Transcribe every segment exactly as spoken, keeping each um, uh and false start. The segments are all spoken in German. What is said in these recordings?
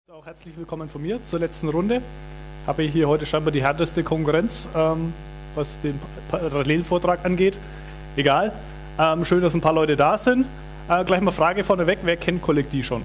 Auch herzlich willkommen von mir zur letzten Runde. Habe hier heute scheinbar die härteste Konkurrenz, ähm, was den Parallelvortrag angeht. Egal. Ähm, schön, dass ein paar Leute da sind. Äh, gleich mal Frage vorneweg, wer kennt Collectd schon?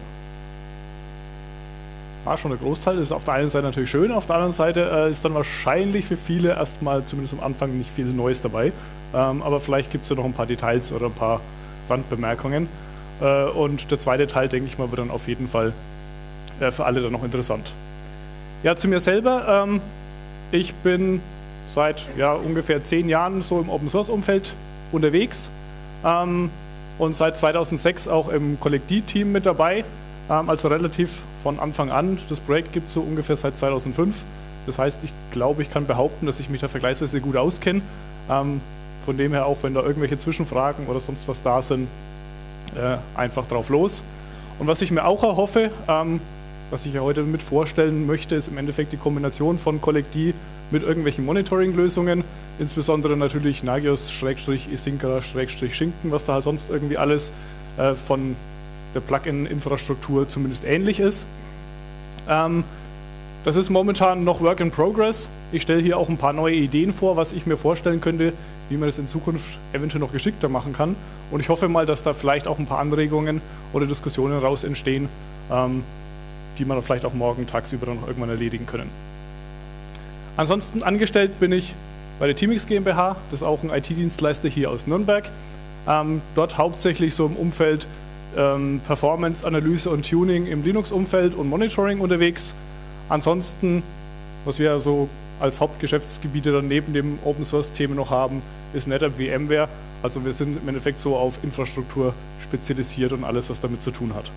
War schon ein Großteil, das ist auf der einen Seite natürlich schön, auf der anderen Seite äh, ist dann wahrscheinlich für viele erstmal, zumindest am Anfang, nicht viel Neues dabei. Ähm, aber vielleicht gibt es ja noch ein paar Details oder ein paar Randbemerkungen. Äh, und der zweite Teil, denke ich mal, wird dann auf jeden Fall für alle dann noch interessant. Ja, zu mir selber. Ähm, ich bin seit ja, ungefähr zehn Jahren so im Open-Source-Umfeld unterwegs ähm, und seit zweitausendsechs auch im Collectd-Team mit dabei, ähm, also relativ von Anfang an. Das Projekt gibt es so ungefähr seit zweitausendfünf. Das heißt, ich glaube, ich kann behaupten, dass ich mich da vergleichsweise gut auskenne. Ähm, von dem her auch, wenn da irgendwelche Zwischenfragen oder sonst was da sind, äh, einfach drauf los. Und was ich mir auch erhoffe, ähm, was ich ja heute mit vorstellen möchte, ist im Endeffekt die Kombination von Collectd mit irgendwelchen Monitoring-Lösungen, insbesondere natürlich Nagios-Isinkra-Schinken, was da halt sonst irgendwie alles äh, von der Plugin-Infrastruktur zumindest ähnlich ist. Ähm, das ist momentan noch Work in Progress. Ich stelle hier auch ein paar neue Ideen vor, was ich mir vorstellen könnte, wie man das in Zukunft eventuell noch geschickter machen kann. Und ich hoffe mal, dass da vielleicht auch ein paar Anregungen oder Diskussionen raus entstehen, ähm, die man vielleicht auch morgen tagsüber noch irgendwann erledigen können. Ansonsten angestellt bin ich bei der Teamix GmbH, das ist auch ein I T-Dienstleister hier aus Nürnberg. Ähm, dort hauptsächlich so im Umfeld ähm, Performance-Analyse und Tuning im Linux-Umfeld und Monitoring unterwegs. Ansonsten, was wir so als Hauptgeschäftsgebiete dann neben dem Open-Source-Themen noch haben, ist NetApp VMware. Also wir sind im Endeffekt so auf Infrastruktur spezialisiert und alles, was damit zu tun hat.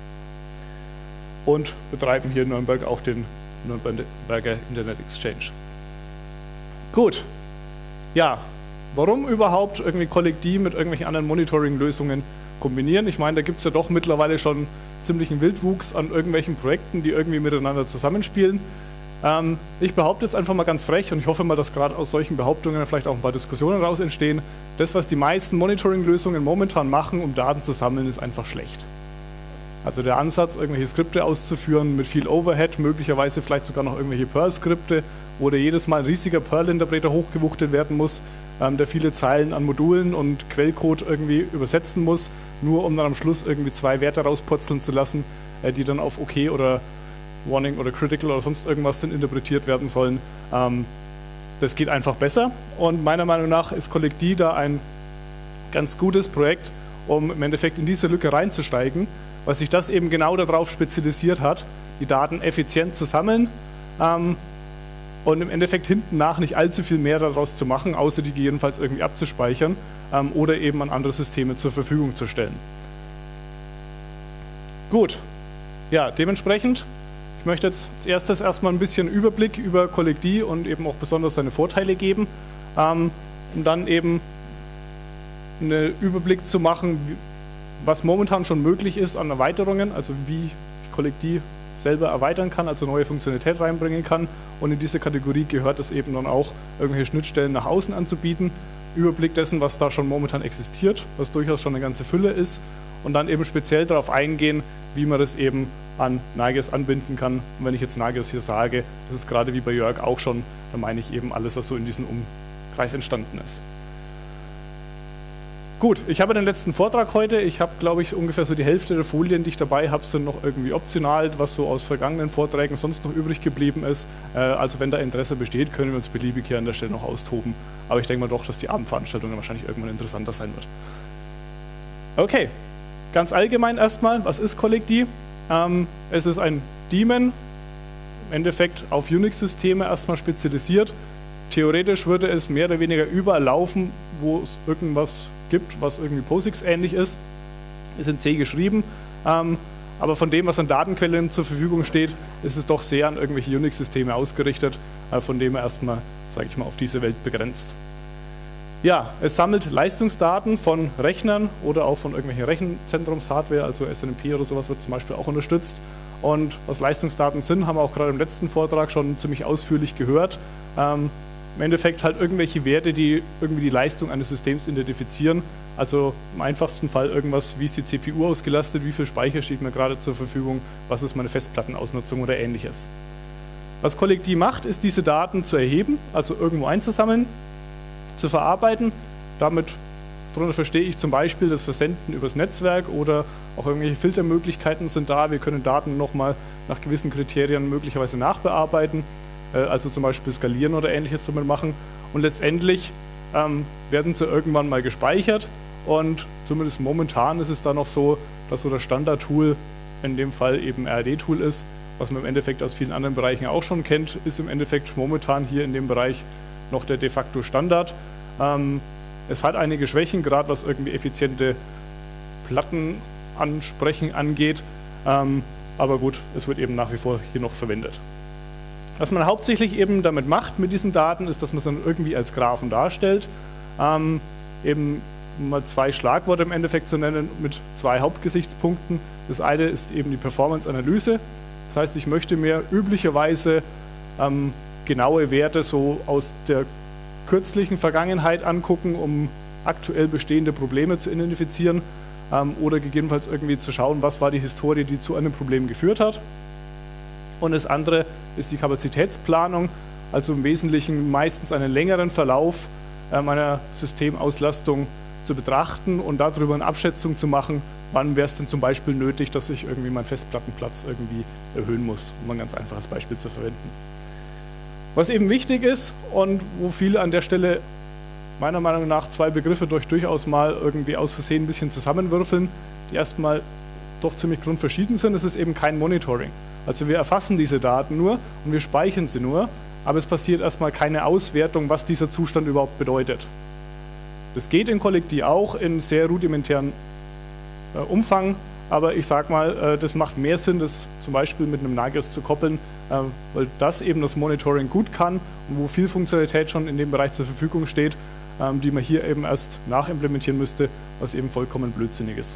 Und betreiben hier in Nürnberg auch den Nürnberger Internet Exchange. Gut, ja, warum überhaupt irgendwie Collectd mit irgendwelchen anderen Monitoring-Lösungen kombinieren? Ich meine, da gibt es ja doch mittlerweile schon ziemlichen Wildwuchs an irgendwelchen Projekten, die irgendwie miteinander zusammenspielen. Ähm, ich behaupte jetzt einfach mal ganz frech und ich hoffe mal, dass gerade aus solchen Behauptungen vielleicht auch ein paar Diskussionen daraus entstehen. Das, was die meisten Monitoring-Lösungen momentan machen, um Daten zu sammeln, ist einfach schlecht. Also der Ansatz, irgendwelche Skripte auszuführen mit viel Overhead, möglicherweise vielleicht sogar noch irgendwelche Perl-Skripte, wo da jedes Mal ein riesiger Perl-Interpreter hochgewuchtet werden muss, ähm, der viele Zeilen an Modulen und Quellcode irgendwie übersetzen muss, nur um dann am Schluss irgendwie zwei Werte rauspurzeln zu lassen, äh, die dann auf OK oder Warning oder Critical oder sonst irgendwas dann interpretiert werden sollen. Ähm, das geht einfach besser und meiner Meinung nach ist Collectd da ein ganz gutes Projekt, um im Endeffekt in diese Lücke reinzusteigen, weil sich das eben genau darauf spezialisiert hat, die Daten effizient zu sammeln ähm, und im Endeffekt hinten nach nicht allzu viel mehr daraus zu machen, außer die jedenfalls irgendwie abzuspeichern ähm, oder eben an andere Systeme zur Verfügung zu stellen. Gut, ja, dementsprechend, ich möchte jetzt als erstes erstmal ein bisschen Überblick über Collectd und eben auch besonders seine Vorteile geben, ähm, um dann eben einen Überblick zu machen, wie, was momentan schon möglich ist an Erweiterungen, also wie ich Collectd selber erweitern kann, also neue Funktionalität reinbringen kann. Und in diese Kategorie gehört es eben dann auch, irgendwelche Schnittstellen nach außen anzubieten. Überblick dessen, was da schon momentan existiert, was durchaus schon eine ganze Fülle ist. Und dann eben speziell darauf eingehen, wie man das eben an Nagios anbinden kann. Und wenn ich jetzt Nagios hier sage, das ist gerade wie bei Jörg auch schon, dann meine ich eben alles, was so in diesem Umkreis entstanden ist. Gut, ich habe den letzten Vortrag heute. Ich habe, glaube ich, ungefähr so die Hälfte der Folien, die ich dabei habe, sind noch irgendwie optional, was so aus vergangenen Vorträgen sonst noch übrig geblieben ist. Also wenn da Interesse besteht, können wir uns beliebig hier an der Stelle noch austoben. Aber ich denke mal doch, dass die Abendveranstaltung dann wahrscheinlich irgendwann interessanter sein wird. Okay, ganz allgemein erstmal, was ist Collectd? Ähm, es ist ein Daemon, im Endeffekt auf Unix-Systeme erstmal spezialisiert. Theoretisch würde es mehr oder weniger überall laufen, wo es irgendwas gibt, was irgendwie POSIX ähnlich ist, ist in C geschrieben, ähm, aber von dem, was an Datenquellen zur Verfügung steht, ist es doch sehr an irgendwelche Unix-Systeme ausgerichtet, äh, von dem er erstmal, sage ich mal, auf diese Welt begrenzt. Ja, es sammelt Leistungsdaten von Rechnern oder auch von irgendwelchen Rechenzentrums-Hardware, also S N M P oder sowas wird zum Beispiel auch unterstützt. Und was Leistungsdaten sind, haben wir auch gerade im letzten Vortrag schon ziemlich ausführlich gehört. Ähm, im Endeffekt halt irgendwelche Werte, die irgendwie die Leistung eines Systems identifizieren. Also im einfachsten Fall irgendwas, wie ist die C P U ausgelastet, wie viel Speicher steht mir gerade zur Verfügung, was ist meine Festplattenausnutzung oder ähnliches. Was Collect D macht, ist diese Daten zu erheben, also irgendwo einzusammeln, zu verarbeiten. Damit darunter verstehe ich zum Beispiel das Versenden übers Netzwerk oder auch irgendwelche Filtermöglichkeiten sind da. Wir können Daten nochmal nach gewissen Kriterien möglicherweise nachbearbeiten, äh, also zum Beispiel skalieren oder ähnliches damit machen. Und letztendlich ähm, werden sie irgendwann mal gespeichert und zumindest momentan ist es da noch so, dass so das Standard-Tool in dem Fall eben R A D-Tool ist, was man im Endeffekt aus vielen anderen Bereichen auch schon kennt, ist im Endeffekt momentan hier in dem Bereich noch der de facto Standard. Ähm, es hat einige Schwächen, gerade was irgendwie effiziente Plattenansprechen angeht, ähm, aber gut, es wird eben nach wie vor hier noch verwendet. Was man hauptsächlich eben damit macht mit diesen Daten, ist, dass man es dann irgendwie als Graphen darstellt, ähm, eben mal zwei Schlagworte im Endeffekt zu nennen mit zwei Hauptgesichtspunkten. Das eine ist eben die Performance-Analyse. Das heißt, ich möchte mir üblicherweise ähm, genaue Werte so aus der kürzlichen Vergangenheit angucken, um aktuell bestehende Probleme zu identifizieren ähm, oder gegebenenfalls irgendwie zu schauen, was war die Historie, die zu einem Problem geführt hat. Und das andere ist die Kapazitätsplanung, also im Wesentlichen meistens einen längeren Verlauf äh, meiner Systemauslastung zu betrachten und darüber eine Abschätzung zu machen, wann wäre es denn zum Beispiel nötig, dass ich irgendwie meinen Festplattenplatz irgendwie erhöhen muss, um ein ganz einfaches Beispiel zu verwenden. Was eben wichtig ist und wo viele an der Stelle meiner Meinung nach zwei Begriffe durch durchaus mal irgendwie aus Versehen ein bisschen zusammenwürfeln, die erstmal doch ziemlich grundverschieden sind, das ist eben kein Monitoring. Also wir erfassen diese Daten nur und wir speichern sie nur, aber es passiert erstmal keine Auswertung, was dieser Zustand überhaupt bedeutet. Das geht in Collect D auch in sehr rudimentären äh, Umfang, aber ich sage mal, äh, das macht mehr Sinn, das zum Beispiel mit einem Nagios zu koppeln, äh, weil das eben das Monitoring gut kann und wo viel Funktionalität schon in dem Bereich zur Verfügung steht, äh, die man hier eben erst nachimplementieren müsste, was eben vollkommen blödsinnig ist.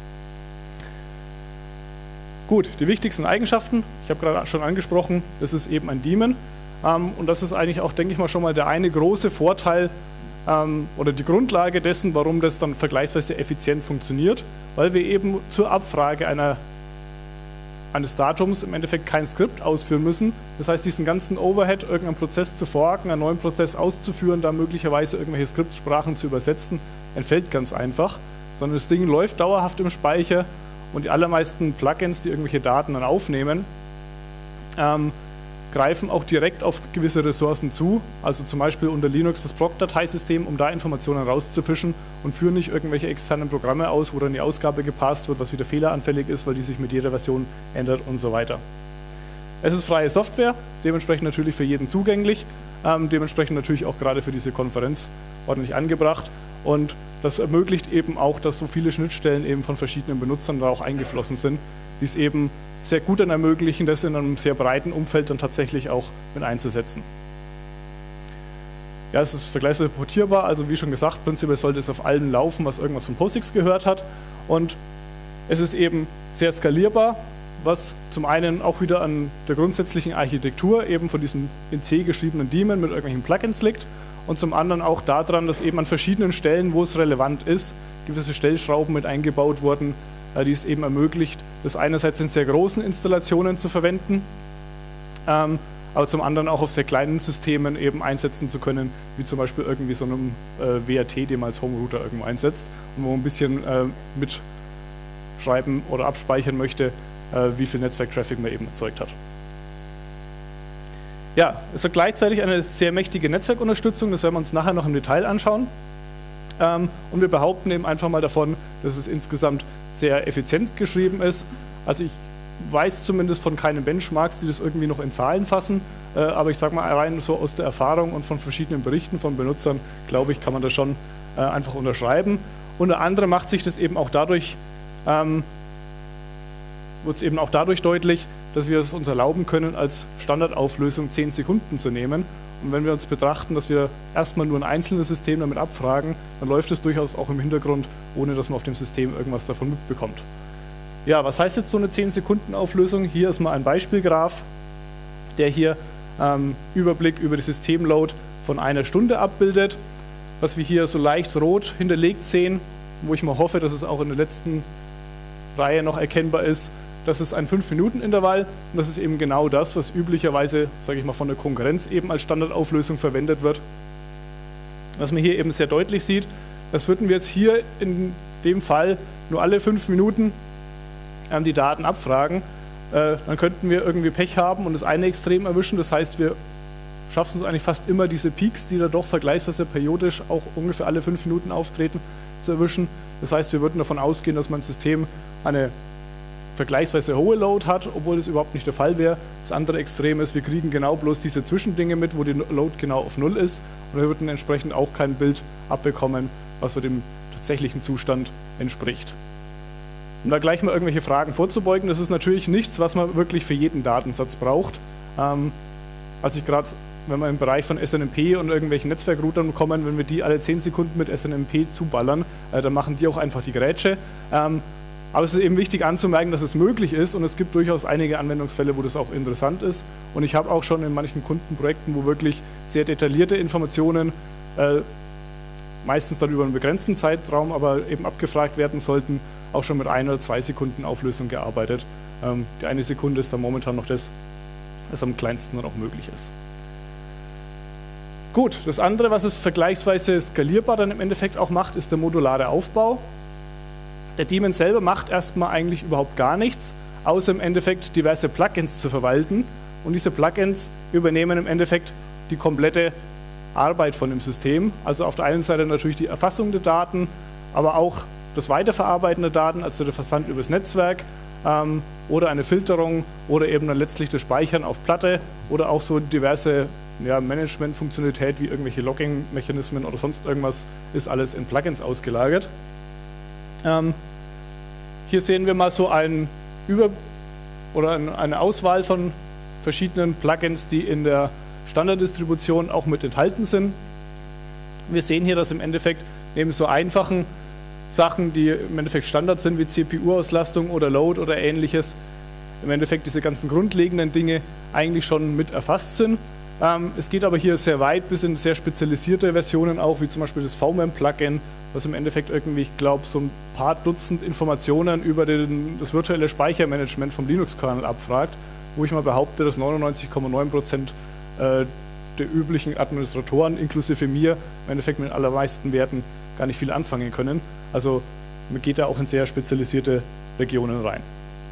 Gut, die wichtigsten Eigenschaften, ich habe gerade schon angesprochen, das ist eben ein Daemon ähm, und das ist eigentlich auch, denke ich mal, schon mal der eine große Vorteil ähm, oder die Grundlage dessen, warum das dann vergleichsweise effizient funktioniert, weil wir eben zur Abfrage einer, eines Datums im Endeffekt kein Skript ausführen müssen. Das heißt, diesen ganzen Overhead, irgendeinen Prozess zu forken, einen neuen Prozess auszuführen, da möglicherweise irgendwelche Skriptsprachen zu übersetzen, entfällt ganz einfach, sondern das Ding läuft dauerhaft im Speicher. Und die allermeisten Plugins, die irgendwelche Daten dann aufnehmen, ähm, greifen auch direkt auf gewisse Ressourcen zu, also zum Beispiel unter Linux das Proc-Dateisystem, um da Informationen rauszufischen und führen nicht irgendwelche externen Programme aus, wo dann die Ausgabe gepasst wird, was wieder fehleranfällig ist, weil die sich mit jeder Version ändert und so weiter. Es ist freie Software, dementsprechend natürlich für jeden zugänglich, ähm, dementsprechend natürlich auch gerade für diese Konferenz ordentlich angebracht und das ermöglicht eben auch, dass so viele Schnittstellen eben von verschiedenen Benutzern da auch eingeflossen sind, die es eben sehr gut dann ermöglichen, das in einem sehr breiten Umfeld dann tatsächlich auch mit einzusetzen. Ja, es ist vergleichsweise portierbar, also wie schon gesagt, prinzipiell sollte es auf allem laufen, was irgendwas von POSIX gehört hat und es ist eben sehr skalierbar, was zum einen auch wieder an der grundsätzlichen Architektur eben von diesem in C geschriebenen Daemon mit irgendwelchen Plugins liegt und zum anderen auch daran, dass eben an verschiedenen Stellen, wo es relevant ist, gewisse Stellschrauben mit eingebaut wurden, die es eben ermöglicht, das einerseits in sehr großen Installationen zu verwenden, ähm, aber zum anderen auch auf sehr kleinen Systemen eben einsetzen zu können, wie zum Beispiel irgendwie so einem äh, W R T, den man als Home Router irgendwo einsetzt und wo man ein bisschen äh, mitschreiben oder abspeichern möchte, äh, wie viel Netzwerktraffic man eben erzeugt hat. Ja, es hat gleichzeitig eine sehr mächtige Netzwerkunterstützung, das werden wir uns nachher noch im Detail anschauen. Ähm, und wir behaupten eben einfach mal davon, dass es insgesamt sehr effizient geschrieben ist. Also ich weiß zumindest von keinen Benchmarks, die das irgendwie noch in Zahlen fassen, äh, aber ich sage mal rein so aus der Erfahrung und von verschiedenen Berichten von Benutzern, glaube ich, kann man das schon äh, einfach unterschreiben. Unter anderem macht sich das eben auch dadurch, ähm, wird es eben auch dadurch deutlich, dass wir es uns erlauben können, als Standardauflösung zehn Sekunden zu nehmen. Und wenn wir uns betrachten, dass wir erstmal nur ein einzelnes System damit abfragen, dann läuft es durchaus auch im Hintergrund, ohne dass man auf dem System irgendwas davon mitbekommt. Ja, was heißt jetzt so eine zehn Sekunden Auflösung? Hier ist mal ein Beispielgraph, der hier ähm, Überblick über die Systemload von einer Stunde abbildet, was wir hier so leicht rot hinterlegt sehen, wo ich mal hoffe, dass es auch in der letzten Reihe noch erkennbar ist. Das ist ein fünf Minuten Intervall und das ist eben genau das, was üblicherweise, sage ich mal, von der Konkurrenz eben als Standardauflösung verwendet wird. Was man hier eben sehr deutlich sieht, das würden wir jetzt hier in dem Fall nur alle fünf Minuten ähm, die Daten abfragen. Äh, dann könnten wir irgendwie Pech haben und das eine Extrem erwischen. Das heißt, wir schaffen es eigentlich fast immer, diese Peaks, die da doch vergleichsweise periodisch auch ungefähr alle fünf Minuten auftreten, zu erwischen. Das heißt, wir würden davon ausgehen, dass mein System eine vergleichsweise hohe Load hat, obwohl das überhaupt nicht der Fall wäre. Das andere Extrem ist, wir kriegen genau bloß diese Zwischendinge mit, wo die Load genau auf Null ist und wir würden entsprechend auch kein Bild abbekommen, was so dem tatsächlichen Zustand entspricht. Um da gleich mal irgendwelche Fragen vorzubeugen, das ist natürlich nichts, was man wirklich für jeden Datensatz braucht. Ähm, als ich gerade, wenn wir im Bereich von S N M P und irgendwelchen Netzwerkroutern kommen, wenn wir die alle zehn Sekunden mit S N M P zuballern, äh, dann machen die auch einfach die Grätsche. Ähm, Aber es ist eben wichtig anzumerken, dass es möglich ist und es gibt durchaus einige Anwendungsfälle, wo das auch interessant ist. Und ich habe auch schon in manchen Kundenprojekten, wo wirklich sehr detaillierte Informationen, äh, meistens dann über einen begrenzten Zeitraum, aber eben abgefragt werden sollten, auch schon mit ein oder zwei Sekunden Auflösung gearbeitet. Ähm, die eine Sekunde ist dann momentan noch das, was am kleinsten dann auch möglich ist. Gut, das andere, was es vergleichsweise skalierbar dann im Endeffekt auch macht, ist der modulare Aufbau. Der Daemon selber macht erstmal eigentlich überhaupt gar nichts, außer im Endeffekt diverse Plugins zu verwalten. Und diese Plugins übernehmen im Endeffekt die komplette Arbeit von dem System. Also auf der einen Seite natürlich die Erfassung der Daten, aber auch das Weiterverarbeiten der Daten, also der Versand übers Netzwerk ähm, oder eine Filterung oder eben dann letztlich das Speichern auf Platte oder auch so diverse ja, Management-Funktionalität wie irgendwelche Logging-Mechanismen oder sonst irgendwas ist alles in Plugins ausgelagert. Ähm, hier sehen wir mal so ein Über- oder eine Auswahl von verschiedenen Plugins, die in der Standarddistribution auch mit enthalten sind. Wir sehen hier, dass im Endeffekt neben so einfachen Sachen, die im Endeffekt Standard sind, wie C P U-Auslastung oder Load oder ähnliches, im Endeffekt diese ganzen grundlegenden Dinge eigentlich schon mit erfasst sind. Ähm, es geht aber hier sehr weit bis in sehr spezialisierte Versionen auch, wie zum Beispiel das V M E M-Plugin, was im Endeffekt irgendwie, ich glaube, so ein paar Dutzend Informationen über den, das virtuelle Speichermanagement vom Linux-Kernel abfragt, wo ich mal behaupte, dass neunundneunzig Komma neun Prozent äh, der üblichen Administratoren, inklusive mir, im Endeffekt mit den allermeisten Werten gar nicht viel anfangen können. Also man geht da auch in sehr spezialisierte Regionen rein.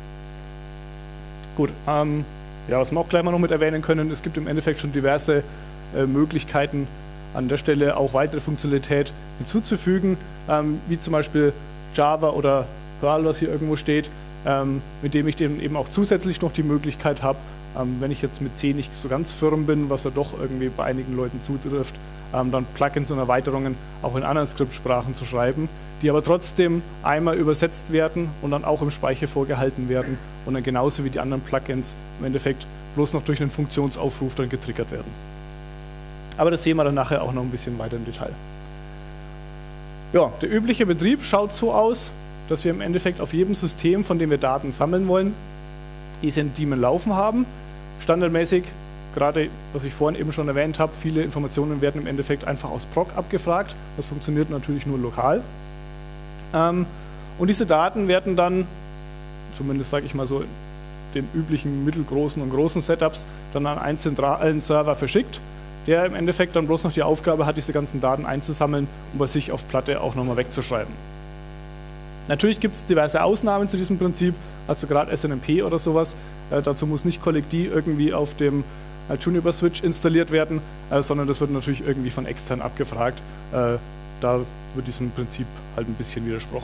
Gut, ähm, ja, was wir auch gleich mal noch mit erwähnen können, es gibt im Endeffekt schon diverse äh, Möglichkeiten, an der Stelle auch weitere Funktionalität hinzuzufügen, ähm, wie zum Beispiel Java oder Perl, was hier irgendwo steht, ähm, mit dem ich eben auch zusätzlich noch die Möglichkeit habe, ähm, wenn ich jetzt mit C nicht so ganz firm bin, was ja doch irgendwie bei einigen Leuten zutrifft, ähm, dann Plugins und Erweiterungen auch in anderen Skriptsprachen zu schreiben, die aber trotzdem einmal übersetzt werden und dann auch im Speicher vorgehalten werden und dann genauso wie die anderen Plugins im Endeffekt bloß noch durch einen Funktionsaufruf dann getriggert werden. Aber das sehen wir dann nachher auch noch ein bisschen weiter im Detail. Ja, der übliche Betrieb schaut so aus, dass wir im Endeffekt auf jedem System, von dem wir Daten sammeln wollen, diesen Daemon laufen haben. Standardmäßig, gerade was ich vorhin eben schon erwähnt habe, viele Informationen werden im Endeffekt einfach aus Proc abgefragt. Das funktioniert natürlich nur lokal. Ähm, und diese Daten werden dann, zumindest sage ich mal so, in den üblichen mittelgroßen und großen Setups, dann an einen zentralen Server verschickt, der im Endeffekt dann bloß noch die Aufgabe hat, diese ganzen Daten einzusammeln und bei sich auf Platte auch nochmal wegzuschreiben. Natürlich gibt es diverse Ausnahmen zu diesem Prinzip, also gerade S N M P oder sowas. Äh, dazu muss nicht Collect D irgendwie auf dem äh, Juniper Switch installiert werden, äh, sondern das wird natürlich irgendwie von extern abgefragt. Äh, da wird diesem Prinzip halt ein bisschen widersprochen.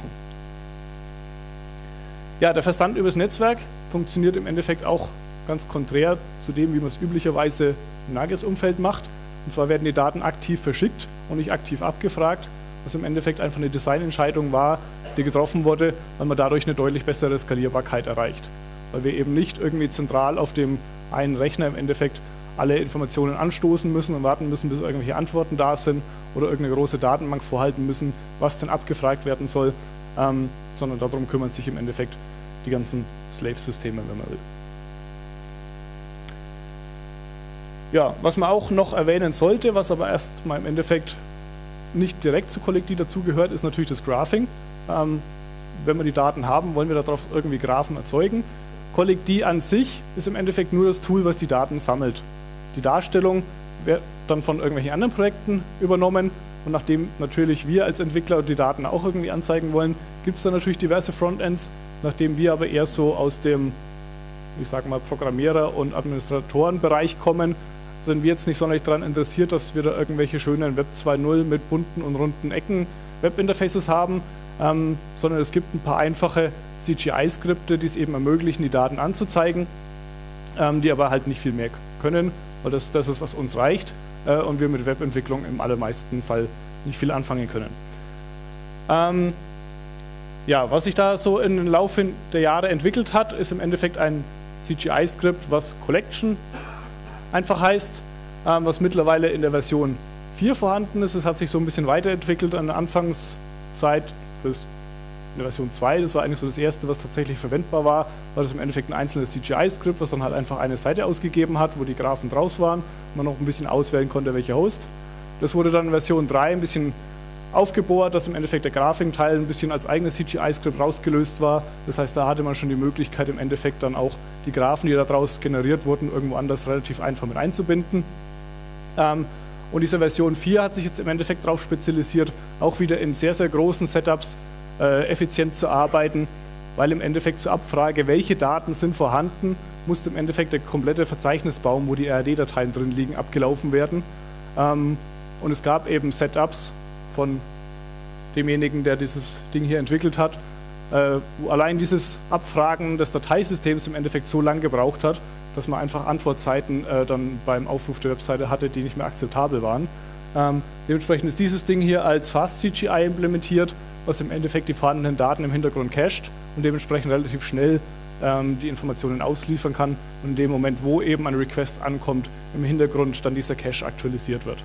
Ja, der Versand übers Netzwerk funktioniert im Endeffekt auch ganz konträr zu dem, wie man es üblicherweise im Nagios-Umfeld macht. Und zwar werden die Daten aktiv verschickt und nicht aktiv abgefragt, was im Endeffekt einfach eine Designentscheidung war, die getroffen wurde, weil man dadurch eine deutlich bessere Skalierbarkeit erreicht. Weil wir eben nicht irgendwie zentral auf dem einen Rechner im Endeffekt alle Informationen anstoßen müssen und warten müssen, bis irgendwelche Antworten da sind oder irgendeine große Datenbank vorhalten müssen, was denn abgefragt werden soll, ähm, sondern darum kümmern sich im Endeffekt die ganzen Slave-Systeme, wenn man will. Ja, was man auch noch erwähnen sollte, was aber erst mal im Endeffekt nicht direkt zu Collectd dazugehört, ist natürlich das Graphing. Ähm, wenn wir die Daten haben, wollen wir darauf irgendwie Graphen erzeugen. Collectd an sich ist im Endeffekt nur das Tool, was die Daten sammelt. Die Darstellung wird dann von irgendwelchen anderen Projekten übernommen und nachdem natürlich wir als Entwickler die Daten auch irgendwie anzeigen wollen, gibt es dann natürlich diverse Frontends, nachdem wir aber eher so aus dem, ich sage mal, Programmierer- und Administratorenbereich kommen, sind wir jetzt nicht sonderlich daran interessiert, dass wir da irgendwelche schönen Web zwei Punkt null mit bunten und runden Ecken Webinterfaces haben, ähm, sondern es gibt ein paar einfache C G I-Skripte, die es eben ermöglichen, die Daten anzuzeigen, ähm, die aber halt nicht viel mehr können, weil das, das ist, was uns reicht äh, und wir mit Webentwicklung im allermeisten Fall nicht viel anfangen können. Ähm, ja, was sich da so im Laufe der Jahre entwickelt hat, ist im Endeffekt ein C G I-Skript, was Collection einfach heißt, ähm, was mittlerweile in der Version vier vorhanden ist. Es hat sich so ein bisschen weiterentwickelt an der Anfangszeit bis in der Version zwei. Das war eigentlich so das erste, was tatsächlich verwendbar war, war das im Endeffekt ein einzelnes C G I-Skript, was dann halt einfach eine Seite ausgegeben hat, wo die Graphen draus waren und man noch ein bisschen auswählen konnte, welcher Host. Das wurde dann in Version drei ein bisschen aufgebohrt, dass im Endeffekt der Graphing-Teil ein bisschen als eigenes C G I-Skript rausgelöst war. Das heißt, da hatte man schon die Möglichkeit, im Endeffekt dann auch die Graphen, die daraus generiert wurden, irgendwo anders relativ einfach mit einzubinden. Ähm, und diese Version vier hat sich jetzt im Endeffekt darauf spezialisiert, auch wieder in sehr, sehr großen Setups äh, effizient zu arbeiten, weil im Endeffekt zur Abfrage, welche Daten sind vorhanden, musste im Endeffekt der komplette Verzeichnisbaum, wo die R A D-Dateien drin liegen, abgelaufen werden. Ähm, und es gab eben Setups von demjenigen, der dieses Ding hier entwickelt hat, äh, wo allein dieses Abfragen des Dateisystems im Endeffekt so lange gebraucht hat, dass man einfach Antwortzeiten äh, dann beim Aufruf der Webseite hatte, die nicht mehr akzeptabel waren. Ähm, dementsprechend ist dieses Ding hier als Fast C G I implementiert, was im Endeffekt die vorhandenen Daten im Hintergrund cached und dementsprechend relativ schnell ähm, die Informationen ausliefern kann und in dem Moment, wo eben ein Request ankommt, im Hintergrund dann dieser Cache aktualisiert wird.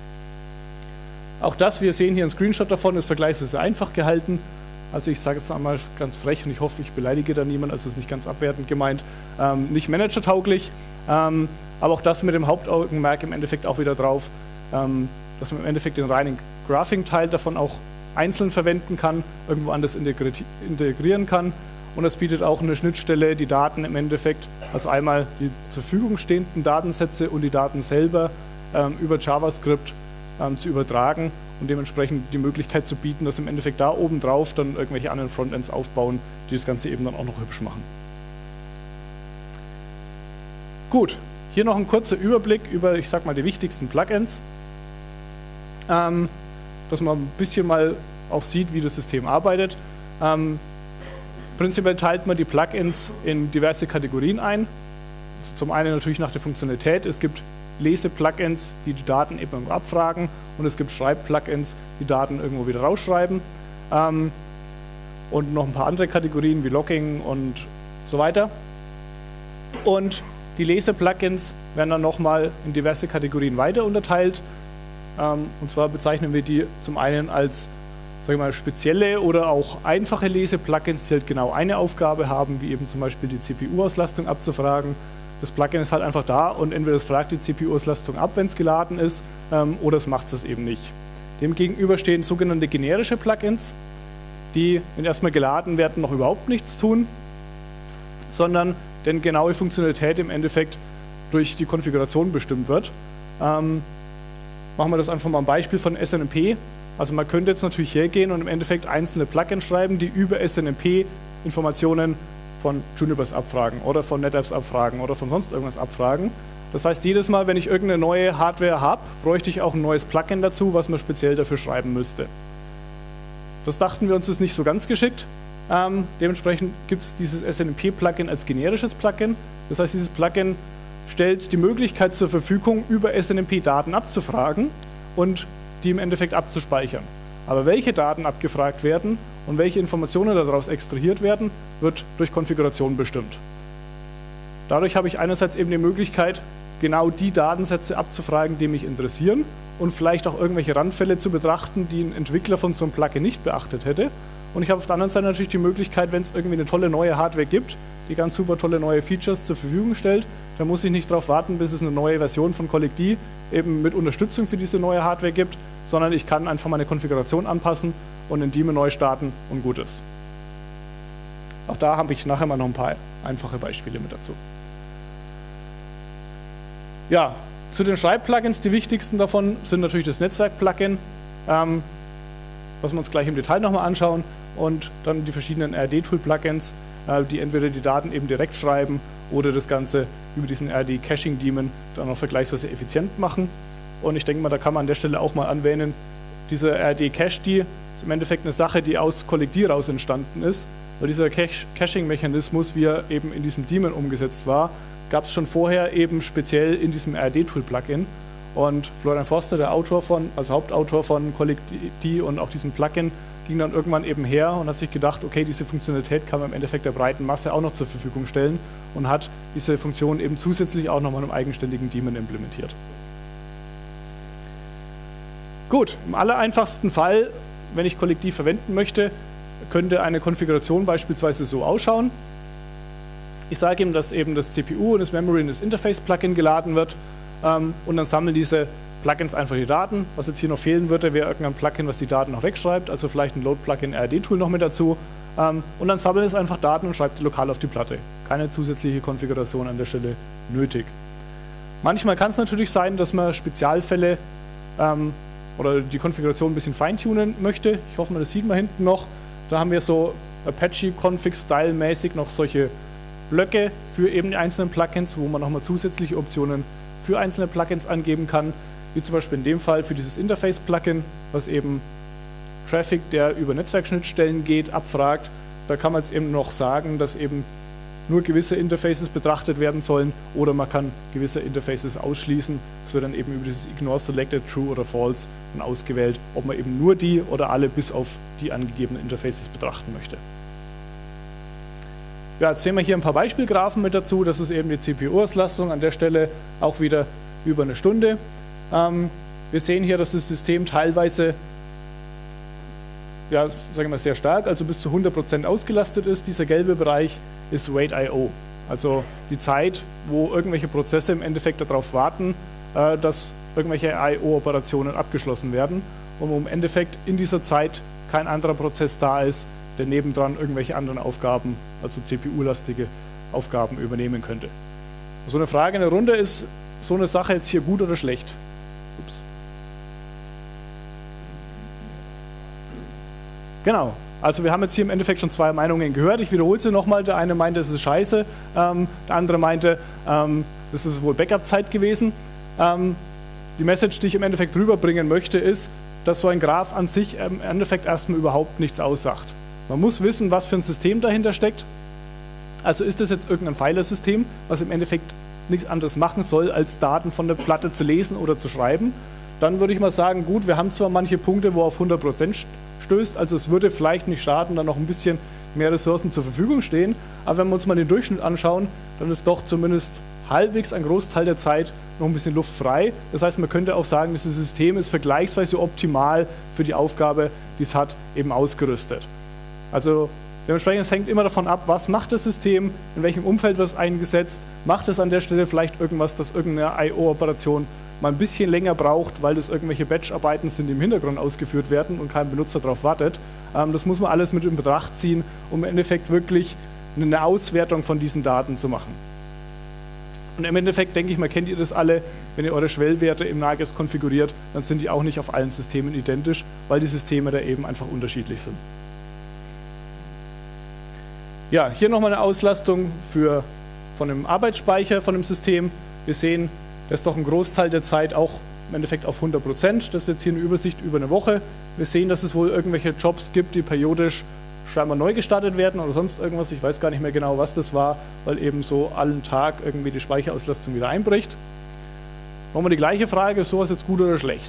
Auch das, wir sehen hier einen Screenshot davon, ist vergleichsweise einfach gehalten. Also ich sage es einmal ganz frech und ich hoffe, ich beleidige da niemanden, also es ist nicht ganz abwertend gemeint, ähm, nicht managertauglich, ähm, aber auch das mit dem Hauptaugenmerk im Endeffekt auch wieder drauf, ähm, dass man im Endeffekt den reinen Graphing-Teil davon auch einzeln verwenden kann, irgendwo anders integri integrieren kann und das bietet auch eine Schnittstelle, die Daten im Endeffekt, also einmal die zur Verfügung stehenden Datensätze und die Daten selber ähm, über JavaScript ähm, zu übertragen und dementsprechend die Möglichkeit zu bieten, dass im Endeffekt da oben drauf dann irgendwelche anderen Frontends aufbauen, die das Ganze eben dann auch noch hübsch machen. Gut, hier noch ein kurzer Überblick über, ich sag mal, die wichtigsten Plugins, ähm, dass man ein bisschen mal auch sieht, wie das System arbeitet. Ähm, prinzipiell teilt man die Plugins in diverse Kategorien ein. Zum einen natürlich nach der Funktionalität. Es gibt Lese-Plugins, die die Daten eben abfragen und es gibt Schreib-Plugins, die Daten irgendwo wieder rausschreiben ähm, und noch ein paar andere Kategorien wie Logging und so weiter. Und die Lese-Plugins werden dann nochmal in diverse Kategorien weiter unterteilt ähm, und zwar bezeichnen wir die zum einen als, sagen wir mal, spezielle oder auch einfache Lese-Plugins, die halt genau eine Aufgabe haben, wie eben zum Beispiel die C P U-Auslastung abzufragen. Das Plugin ist halt einfach da und entweder es fragt die C P U-Auslastung ab, wenn es geladen ist, ähm, oder es macht es eben nicht. Demgegenüber stehen sogenannte generische Plugins, die, wenn erstmal geladen werden, noch überhaupt nichts tun, sondern denn genaue Funktionalität im Endeffekt durch die Konfiguration bestimmt wird. Ähm, machen wir das einfach mal ein Beispiel von S N M P. Also man könnte jetzt natürlich hergehen und im Endeffekt einzelne Plugins schreiben, die über S N M P Informationen von Junipers abfragen oder von NetApps abfragen oder von sonst irgendwas abfragen. Das heißt, jedes Mal, wenn ich irgendeine neue Hardware habe, bräuchte ich auch ein neues Plugin dazu, was man speziell dafür schreiben müsste. Das dachten wir uns ist nicht so ganz geschickt. Ähm, dementsprechend gibt es dieses S N M P-Plugin als generisches Plugin. Das heißt, dieses Plugin stellt die Möglichkeit zur Verfügung, über S N M P Daten abzufragen und die im Endeffekt abzuspeichern. Aber welche Daten abgefragt werden und welche Informationen daraus extrahiert werden, wird durch Konfiguration bestimmt. Dadurch habe ich einerseits eben die Möglichkeit, genau die Datensätze abzufragen, die mich interessieren und vielleicht auch irgendwelche Randfälle zu betrachten, die ein Entwickler von so einem Plugin nicht beachtet hätte. Und ich habe auf der anderen Seite natürlich die Möglichkeit, wenn es irgendwie eine tolle neue Hardware gibt, die ganz super tolle neue Features zur Verfügung stellt, dann muss ich nicht darauf warten, bis es eine neue Version von CollectD eben mit Unterstützung für diese neue Hardware gibt, sondern ich kann einfach meine Konfiguration anpassen und in Daemon neu starten und gut ist. Auch da habe ich nachher mal noch ein paar einfache Beispiele mit dazu. Ja, zu den Schreib-Plugins, die wichtigsten davon sind natürlich das Netzwerk-Plugin, ähm, was wir uns gleich im Detail nochmal anschauen, und dann die verschiedenen R D-Tool-Plugins, äh, die entweder die Daten eben direkt schreiben oder das Ganze über diesen R D-Caching-Daemon dann auch vergleichsweise effizient machen. Und ich denke mal, da kann man an der Stelle auch mal anwählen, diese R D-Cache-D ist im Endeffekt eine Sache, die aus CollectD raus entstanden ist, weil dieser Caching-Mechanismus, wie er eben in diesem Daemon umgesetzt war, gab es schon vorher eben speziell in diesem R D-Tool-Plugin. Und Florian Forster, der Autor von, also Hauptautor von CollectD und auch diesem Plugin, ging dann irgendwann eben her und hat sich gedacht, okay, diese Funktionalität kann man im Endeffekt der breiten Masse auch noch zur Verfügung stellen und hat diese Funktion eben zusätzlich auch nochmal in einem eigenständigen Daemon implementiert. Gut, im allereinfachsten Fall, wenn ich CollectD verwenden möchte, könnte eine Konfiguration beispielsweise so ausschauen. Ich sage ihm, dass eben das C P U und das Memory und das Interface-Plugin geladen wird ähm, und dann sammeln diese Plugins einfach die Daten. Was jetzt hier noch fehlen würde, wäre irgendein Plugin, was die Daten noch wegschreibt, also vielleicht ein Load-Plugin R D-Tool noch mit dazu. Ähm, und dann sammelt es einfach Daten und schreibt die lokal auf die Platte. Keine zusätzliche Konfiguration an der Stelle nötig. Manchmal kann es natürlich sein, dass man Spezialfälle ähm, oder die Konfiguration ein bisschen feintunen möchte. Ich hoffe mal, das sieht man hinten noch. Da haben wir so Apache-Config-Style-mäßig noch solche Blöcke für eben die einzelnen Plugins, wo man nochmal zusätzliche Optionen für einzelne Plugins angeben kann, wie zum Beispiel in dem Fall für dieses Interface-Plugin, was eben Traffic, der über Netzwerkschnittstellen geht, abfragt. Da kann man jetzt eben noch sagen, dass eben nur gewisse Interfaces betrachtet werden sollen oder man kann gewisse Interfaces ausschließen. Das wird dann eben über dieses Ignore Selected True oder False dann ausgewählt, ob man eben nur die oder alle bis auf die angegebenen Interfaces betrachten möchte. Ja, jetzt sehen wir hier ein paar Beispielgraphen mit dazu. Das ist eben die C P U-Auslastung, an der Stelle auch wieder über eine Stunde. Ähm, wir sehen hier, dass das System teilweise ja, sagen wir sehr stark, also bis zu hundert Prozent ausgelastet ist. Dieser gelbe Bereich ist Wait I O, also die Zeit, wo irgendwelche Prozesse im Endeffekt darauf warten, äh, dass irgendwelche I O-Operationen abgeschlossen werden und wo im Endeffekt in dieser Zeit kein anderer Prozess da ist, der nebendran irgendwelche anderen Aufgaben, also C P U-lastige Aufgaben übernehmen könnte. So eine Frage in der Runde, ist so eine Sache jetzt hier gut oder schlecht? Ups. Genau, also wir haben jetzt hier im Endeffekt schon zwei Meinungen gehört. Ich wiederhole sie nochmal. Der eine meinte, es ist scheiße, ähm, der andere meinte, ähm, das ist wohl Backup-Zeit gewesen. Ähm, die Message, die ich im Endeffekt rüberbringen möchte, ist, dass so ein Graph an sich im Endeffekt erstmal überhaupt nichts aussagt. Man muss wissen, was für ein System dahinter steckt. Also ist das jetzt irgendein Filersystem, was im Endeffekt nichts anderes machen soll, als Daten von der Platte zu lesen oder zu schreiben. Dann würde ich mal sagen, gut, wir haben zwar manche Punkte, wo auf hundert Prozent stößt, also es würde vielleicht nicht schaden, dann noch ein bisschen mehr Ressourcen zur Verfügung stehen, aber wenn wir uns mal den Durchschnitt anschauen, dann ist doch zumindest halbwegs ein Großteil der Zeit noch ein bisschen Luft frei. Das heißt, man könnte auch sagen, dieses System ist vergleichsweise optimal für die Aufgabe, die es hat, eben ausgerüstet. Also dementsprechend, es hängt immer davon ab, was macht das System, in welchem Umfeld wird es eingesetzt, macht es an der Stelle vielleicht irgendwas, dass irgendeine I O-Operation mal ein bisschen länger braucht, weil das irgendwelche Batch-Arbeiten sind, die im Hintergrund ausgeführt werden und kein Benutzer darauf wartet. Ähm, das muss man alles mit in Betracht ziehen, um im Endeffekt wirklich eine Auswertung von diesen Daten zu machen. Und im Endeffekt, denke ich mal, kennt ihr das alle, wenn ihr eure Schwellwerte im Nagios konfiguriert, dann sind die auch nicht auf allen Systemen identisch, weil die Systeme da eben einfach unterschiedlich sind. Ja, hier nochmal eine Auslastung für, von dem Arbeitsspeicher von dem System. Wir sehen, das ist doch ein Großteil der Zeit auch im Endeffekt auf hundert Prozent. Das ist jetzt hier eine Übersicht über eine Woche. Wir sehen, dass es wohl irgendwelche Jobs gibt, die periodisch scheinbar neu gestartet werden oder sonst irgendwas. Ich weiß gar nicht mehr genau, was das war, weil eben so allen Tag irgendwie die Speicherauslastung wieder einbricht. Machen wir die gleiche Frage, ist sowas jetzt gut oder schlecht?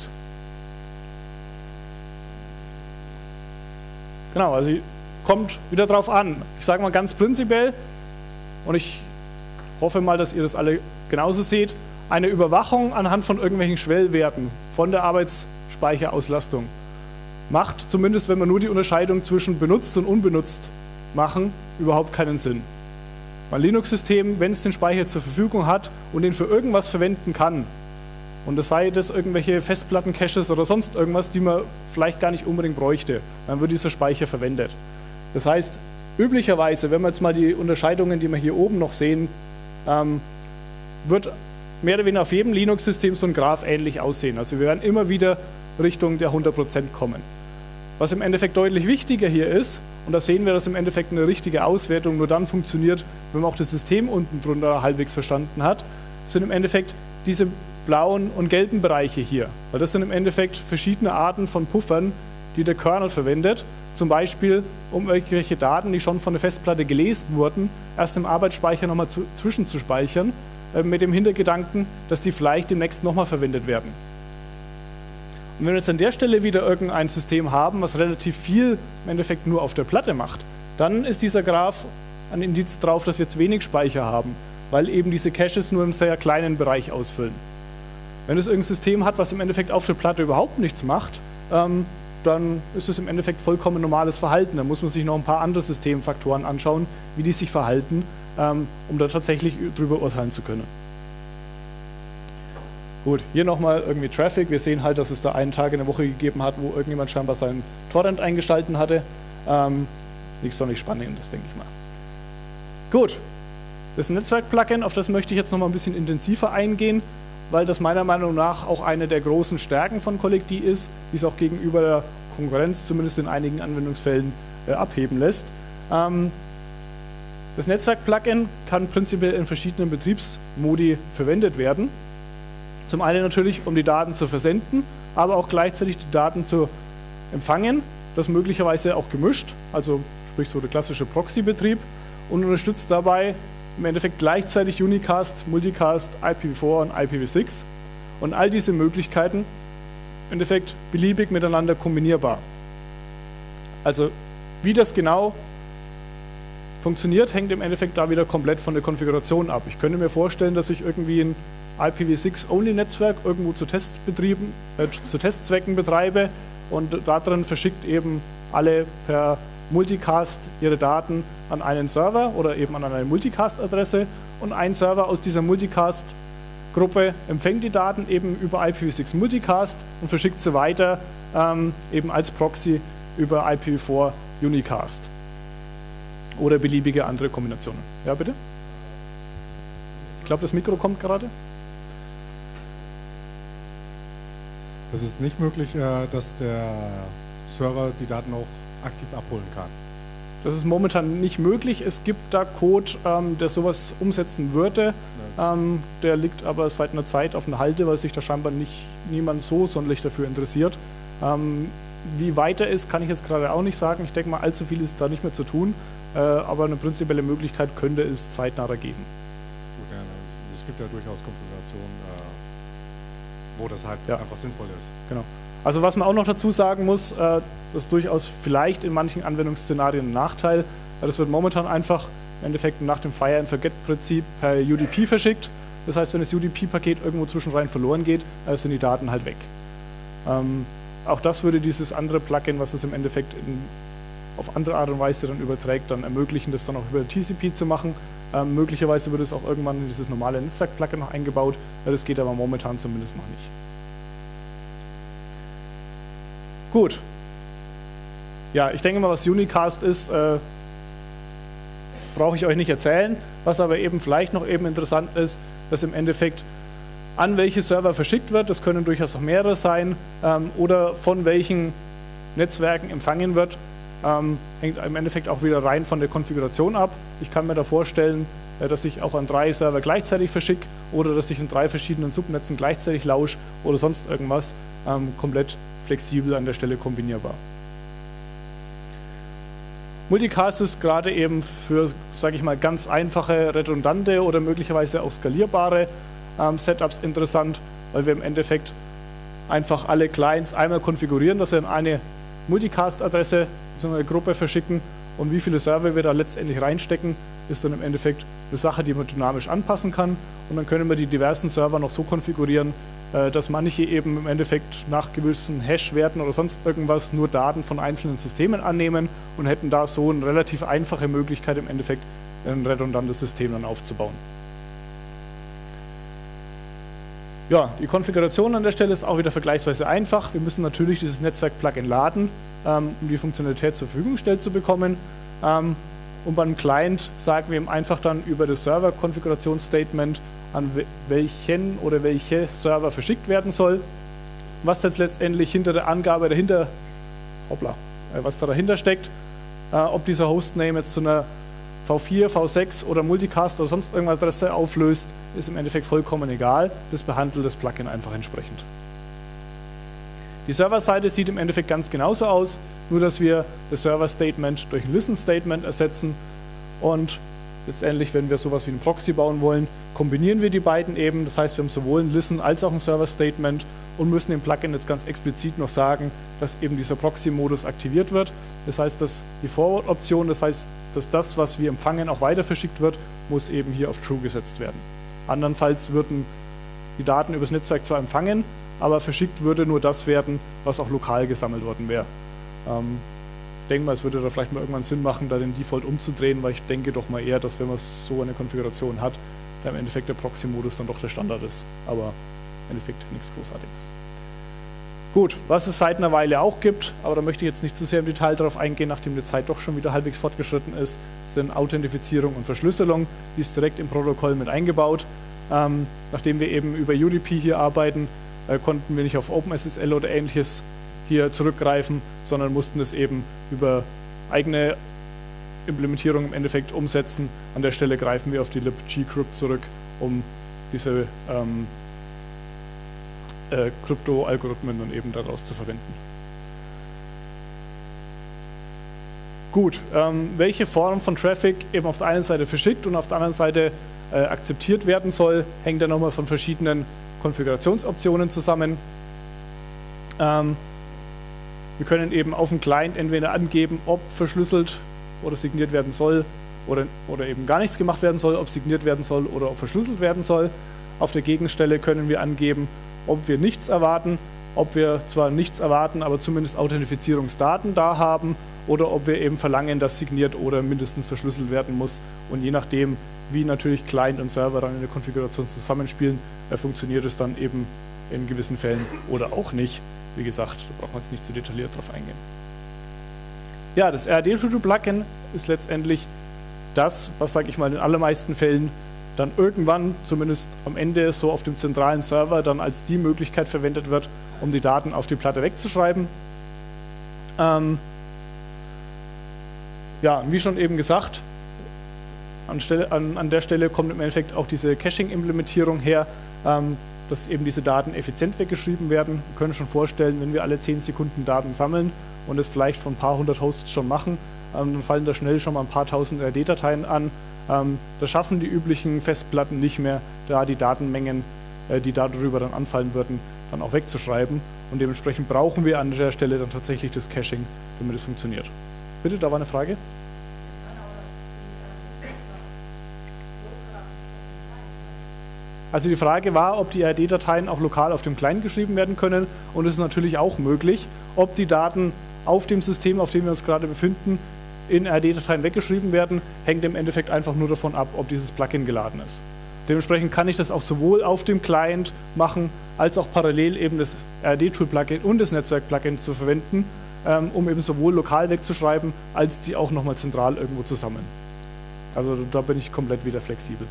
Genau, also kommt wieder drauf an. Ich sage mal ganz prinzipiell, und ich hoffe mal, dass ihr das alle genauso seht, eine Überwachung anhand von irgendwelchen Schwellwerten von der Arbeitsspeicherauslastung macht, zumindest wenn wir nur die Unterscheidung zwischen benutzt und unbenutzt machen, überhaupt keinen Sinn. Ein Linux-System, wenn es den Speicher zur Verfügung hat und den für irgendwas verwenden kann, und das sei das irgendwelche Festplatten-Caches oder sonst irgendwas, die man vielleicht gar nicht unbedingt bräuchte, dann wird dieser Speicher verwendet. Das heißt, üblicherweise, wenn wir jetzt mal die Unterscheidungen, die wir hier oben noch sehen, ähm, wird mehr oder weniger auf jedem Linux-System so ein Graph ähnlich aussehen. Also wir werden immer wieder Richtung der hundert Prozent kommen. Was im Endeffekt deutlich wichtiger hier ist, und da sehen wir, dass im Endeffekt eine richtige Auswertung nur dann funktioniert, wenn man auch das System unten drunter halbwegs verstanden hat, sind im Endeffekt diese blauen und gelben Bereiche hier. Weil das sind im Endeffekt verschiedene Arten von Puffern, die der Kernel verwendet. Zum Beispiel, um irgendwelche Daten, die schon von der Festplatte gelesen wurden, erst im Arbeitsspeicher nochmal zu, zwischenzuspeichern, äh, mit dem Hintergedanken, dass die vielleicht demnächst nochmal verwendet werden. Und wenn wir jetzt an der Stelle wieder irgendein System haben, was relativ viel im Endeffekt nur auf der Platte macht, dann ist dieser Graph ein Indiz darauf, dass wir jetzt wenig Speicher haben, weil eben diese Caches nur einen sehr kleinen Bereich ausfüllen. Wenn es irgendein System hat, was im Endeffekt auf der Platte überhaupt nichts macht, ähm, dann ist es im Endeffekt vollkommen normales Verhalten. Da muss man sich noch ein paar andere Systemfaktoren anschauen, wie die sich verhalten, ähm, um da tatsächlich drüber urteilen zu können. Gut, hier nochmal irgendwie Traffic. Wir sehen halt, dass es da einen Tag in der Woche gegeben hat, wo irgendjemand scheinbar seinen Torrent eingeschalten hatte. Ähm, nichts sonderlich Spannendes, denke ich mal. Gut, das Netzwerk-Plugin, auf das möchte ich jetzt nochmal ein bisschen intensiver eingehen, weil das meiner Meinung nach auch eine der großen Stärken von Collectd ist, die es auch gegenüber der Konkurrenz, zumindest in einigen Anwendungsfällen, äh, abheben lässt. Ähm, das Netzwerk-Plugin kann prinzipiell in verschiedenen Betriebsmodi verwendet werden. Zum einen natürlich, um die Daten zu versenden, aber auch gleichzeitig die Daten zu empfangen, das möglicherweise auch gemischt, also sprich so der klassische Proxy-Betrieb, und unterstützt dabei im Endeffekt gleichzeitig Unicast, Multicast, I P v vier und I P v sechs und all diese Möglichkeiten im Endeffekt beliebig miteinander kombinierbar. Also wie das genau funktioniert, hängt im Endeffekt da wieder komplett von der Konfiguration ab. Ich könnte mir vorstellen, dass ich irgendwie ein I P v sechs Only Netzwerk irgendwo zu Testbetrieben, äh, zu Testzwecken betreibe und da drin verschickt eben alle per Multicast ihre Daten an einen Server oder eben an eine Multicast-Adresse und ein Server aus dieser Multicast-Gruppe empfängt die Daten eben über I P v sechs Multicast und verschickt sie weiter ähm, eben als Proxy über I P v vier Unicast oder beliebige andere Kombinationen. Ja, bitte? Ich glaube, das Mikro kommt gerade. Es ist nicht möglich, dass der Server die Daten auch aktiv abholen kann. Das ist momentan nicht möglich. Es gibt da Code, ähm, der sowas umsetzen würde. Ähm, der liegt aber seit einer Zeit auf einer Halde, weil sich da scheinbar nicht niemand so sonderlich dafür interessiert. Ähm, wie weit er ist, kann ich jetzt gerade auch nicht sagen. Ich denke mal, allzu viel ist da nicht mehr zu tun. Äh, aber eine prinzipielle Möglichkeit könnte es zeitnah geben. Gut, ja, es gibt ja durchaus Konfigurationen, äh, wo das halt ja. einfach sinnvoll ist. Genau. Also was man auch noch dazu sagen muss, äh, das ist durchaus vielleicht in manchen Anwendungsszenarien ein Nachteil. Das wird momentan einfach im Endeffekt nach dem Fire-and-Forget-Prinzip per U D P verschickt. Das heißt, wenn das U D P-Paket irgendwo zwischenrein verloren geht, äh, sind die Daten halt weg. Ähm, auch das würde dieses andere Plugin, was es im Endeffekt in, auf andere Art und Weise dann überträgt, dann ermöglichen, das dann auch über T C P zu machen. Ähm, möglicherweise wird es auch irgendwann in dieses normale Netzwerk-Plugin noch eingebaut. Äh, das geht aber momentan zumindest noch nicht. Gut. Ja, ich denke mal, was Unicast ist, äh, brauche ich euch nicht erzählen. Was aber eben vielleicht noch eben interessant ist, dass im Endeffekt an welche Server verschickt wird, das können durchaus auch mehrere sein, ähm, oder von welchen Netzwerken empfangen wird, ähm, hängt im Endeffekt auch wieder rein von der Konfiguration ab. Ich kann mir da vorstellen, äh, dass ich auch an drei Server gleichzeitig verschicke oder dass ich in drei verschiedenen Subnetzen gleichzeitig lausche oder sonst irgendwas, ähm, komplett flexibel an der Stelle kombinierbar. Multicast ist gerade eben für, sage ich mal, ganz einfache, redundante oder möglicherweise auch skalierbare ähm, Setups interessant, weil wir im Endeffekt einfach alle Clients einmal konfigurieren, dass wir in eine Multicast-Adresse, so eine Gruppe verschicken, und wie viele Server wir da letztendlich reinstecken, ist dann im Endeffekt eine Sache, die man dynamisch anpassen kann, und dann können wir die diversen Server noch so konfigurieren, äh, dass manche eben im Endeffekt nach gewissen Hash-Werten oder sonst irgendwas nur Daten von einzelnen Systemen annehmen und hätten da so eine relativ einfache Möglichkeit im Endeffekt ein redundantes System dann aufzubauen. Ja, die Konfiguration an der Stelle ist auch wieder vergleichsweise einfach. Wir müssen natürlich dieses Netzwerk-Plugin laden, ähm, um die Funktionalität zur Verfügung gestellt zu bekommen. Ähm, und beim Client sagen wir ihm einfach dann über das Server-Konfigurationsstatement, an welchen oder welche Server verschickt werden soll. Was jetzt letztendlich hinter der Angabe dahinter, hoppla, äh, was da dahinter steckt, äh, ob dieser Hostname jetzt zu einer V vier, V sechs oder Multicast oder sonst irgendwas Adresse auflöst, ist im Endeffekt vollkommen egal. Das behandelt das Plugin einfach entsprechend. Die Serverseite sieht im Endeffekt ganz genauso aus, nur dass wir das Server-Statement durch ein Listen-Statement ersetzen und letztendlich, wenn wir sowas wie ein Proxy bauen wollen, kombinieren wir die beiden eben. Das heißt, wir haben sowohl ein Listen als auch ein Server-Statement und müssen dem Plugin jetzt ganz explizit noch sagen, dass eben dieser Proxy-Modus aktiviert wird. Das heißt, dass die Forward-Option, das heißt, dass das, was wir empfangen, auch weiter verschickt wird, muss eben hier auf True gesetzt werden. Andernfalls würden die Daten übers Netzwerk zwar empfangen, aber verschickt würde nur das werden, was auch lokal gesammelt worden wäre. Ähm, ich denke mal, es würde da vielleicht mal irgendwann Sinn machen, da den Default umzudrehen, weil ich denke doch mal eher, dass wenn man so eine Konfiguration hat, da im Endeffekt der Proxy-Modus dann doch der Standard ist. Aber im Endeffekt nichts Großartiges. Gut, was es seit einer Weile auch gibt, aber da möchte ich jetzt nicht zu sehr im Detail darauf eingehen, nachdem die Zeit doch schon wieder halbwegs fortgeschritten ist, sind Authentifizierung und Verschlüsselung. Die ist direkt im Protokoll mit eingebaut. Ähm, nachdem wir eben über U D P hier arbeiten, äh, konnten wir nicht auf OpenSSL oder ähnliches hier zurückgreifen, sondern mussten es eben über eigene Implementierung im Endeffekt umsetzen. An der Stelle greifen wir auf die libgcrypt zurück, um diese ähm, äh, Krypto-Algorithmen dann eben daraus zu verwenden. Gut, ähm, welche Form von Traffic eben auf der einen Seite verschickt und auf der anderen Seite äh, akzeptiert werden soll, hängt dann nochmal von verschiedenen Konfigurationsoptionen zusammen. Ähm, wir können eben auf dem Client entweder angeben, ob verschlüsselt oder signiert werden soll oder, oder eben gar nichts gemacht werden soll, ob signiert werden soll oder ob verschlüsselt werden soll. Auf der Gegenstelle können wir angeben, ob wir nichts erwarten, ob wir zwar nichts erwarten, aber zumindest Authentifizierungsdaten da haben oder ob wir eben verlangen, dass signiert oder mindestens verschlüsselt werden muss. Und je nachdem, wie natürlich Client und Server dann in der Konfiguration zusammenspielen, äh, funktioniert es dann eben in gewissen Fällen oder auch nicht. Wie gesagt, da brauchen wir jetzt nicht zu detailliert drauf eingehen. Ja, das R A D-To-Do-Plugin ist letztendlich das, was, sage ich mal, in den allermeisten Fällen dann irgendwann, zumindest am Ende, so auf dem zentralen Server dann als die Möglichkeit verwendet wird, um die Daten auf die Platte wegzuschreiben. Ähm ja, wie schon eben gesagt, an, Stelle, an, an der Stelle kommt im Endeffekt auch diese Caching-Implementierung her, ähm, dass eben diese Daten effizient weggeschrieben werden. Wir können schon vorstellen, wenn wir alle zehn Sekunden Daten sammeln und es vielleicht von ein paar hundert Hosts schon machen, ähm, dann fallen da schnell schon mal ein paar tausend R A D-Dateien an. Ähm, das schaffen die üblichen Festplatten nicht mehr, da die Datenmengen, äh, die darüber dann anfallen würden, dann auch wegzuschreiben. Und dementsprechend brauchen wir an der Stelle dann tatsächlich das Caching, damit es funktioniert. Bitte, da war eine Frage. Also die Frage war, ob die R A D-Dateien auch lokal auf dem Client geschrieben werden können, und es ist natürlich auch möglich. Ob die Daten auf dem System, auf dem wir uns gerade befinden, in R A D-Dateien weggeschrieben werden, hängt im Endeffekt einfach nur davon ab, ob dieses Plugin geladen ist. Dementsprechend kann ich das auch sowohl auf dem Client machen, als auch parallel eben das R A D-Tool-Plugin und das Netzwerk-Plugin zu verwenden, ähm, um eben sowohl lokal wegzuschreiben, als die auch nochmal zentral irgendwo zu sammeln. Also da bin ich komplett wieder flexibel.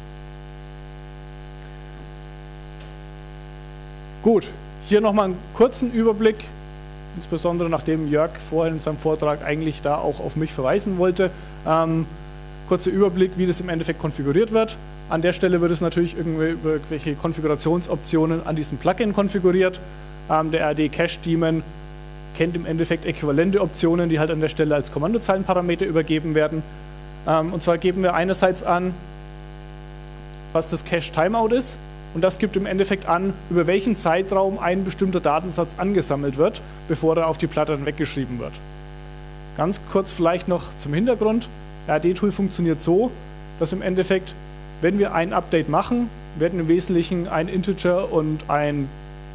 Gut, hier nochmal einen kurzen Überblick, insbesondere nachdem Jörg vorhin in seinem Vortrag eigentlich da auch auf mich verweisen wollte. Ähm, kurzer Überblick, wie das im Endeffekt konfiguriert wird. An der Stelle wird es natürlich irgendwelche Konfigurationsoptionen an diesem Plugin konfiguriert. Ähm, der R A D-Cache-Daemon kennt im Endeffekt äquivalente Optionen, die halt an der Stelle als Kommandozeilenparameter übergeben werden. Ähm, und zwar geben wir einerseits an, was das Cache-Timeout ist. Und das gibt im Endeffekt an, über welchen Zeitraum ein bestimmter Datensatz angesammelt wird, bevor er auf die Platte dann weggeschrieben wird. Ganz kurz vielleicht noch zum Hintergrund. R A D-Tool funktioniert so, dass im Endeffekt, wenn wir ein Update machen, werden im Wesentlichen ein Integer und ein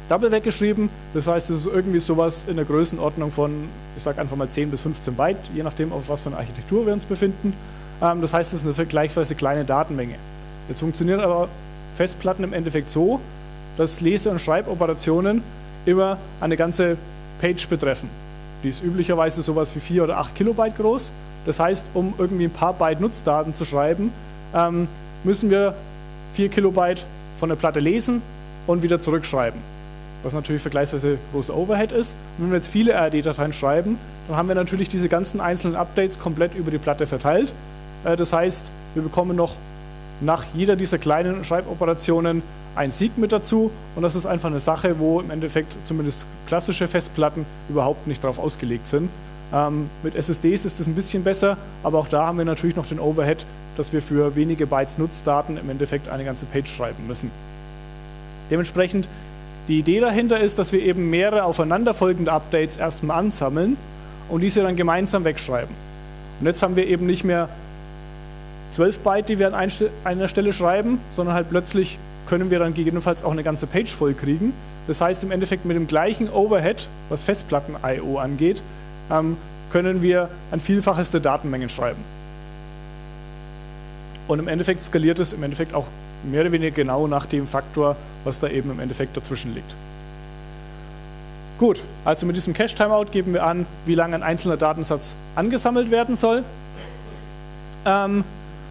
Double weggeschrieben. Das heißt, es ist irgendwie sowas in der Größenordnung von, ich sage einfach mal zehn bis fünfzehn Byte, je nachdem, auf was für eine Architektur wir uns befinden. Ähm, das heißt, es ist eine vergleichsweise kleine Datenmenge. Jetzt funktionieren aber Festplatten im Endeffekt so, dass Lese- und Schreiboperationen immer eine ganze Page betreffen. Die ist üblicherweise sowas wie vier oder acht Kilobyte groß. Das heißt, um irgendwie ein paar Byte Nutzdaten zu schreiben, ähm, müssen wir vier Kilobyte von der Platte lesen und wieder zurückschreiben. Was natürlich vergleichsweise großer Overhead ist. Und wenn wir jetzt viele R R D-Dateien schreiben, dann haben wir natürlich diese ganzen einzelnen Updates komplett über die Platte verteilt. Äh, das heißt, wir bekommen noch nach jeder dieser kleinen Schreiboperationen ein Seek mit dazu, und das ist einfach eine Sache, wo im Endeffekt zumindest klassische Festplatten überhaupt nicht drauf ausgelegt sind. Ähm, mit S S Ds ist es ein bisschen besser, aber auch da haben wir natürlich noch den Overhead, dass wir für wenige Bytes Nutzdaten im Endeffekt eine ganze Page schreiben müssen. Dementsprechend, die Idee dahinter ist, dass wir eben mehrere aufeinanderfolgende Updates erstmal ansammeln und diese dann gemeinsam wegschreiben. Und jetzt haben wir eben nicht mehr zwölf Byte, die wir an einer Stelle schreiben, sondern halt plötzlich können wir dann gegebenenfalls auch eine ganze Page voll kriegen. Das heißt, im Endeffekt mit dem gleichen Overhead, was Festplatten-I O angeht, ähm, können wir ein Vielfaches der Datenmengen schreiben. Und im Endeffekt skaliert es im Endeffekt auch mehr oder weniger genau nach dem Faktor, was da eben im Endeffekt dazwischen liegt. Gut, also mit diesem Cache-Timeout geben wir an, wie lange ein einzelner Datensatz angesammelt werden soll. Ähm,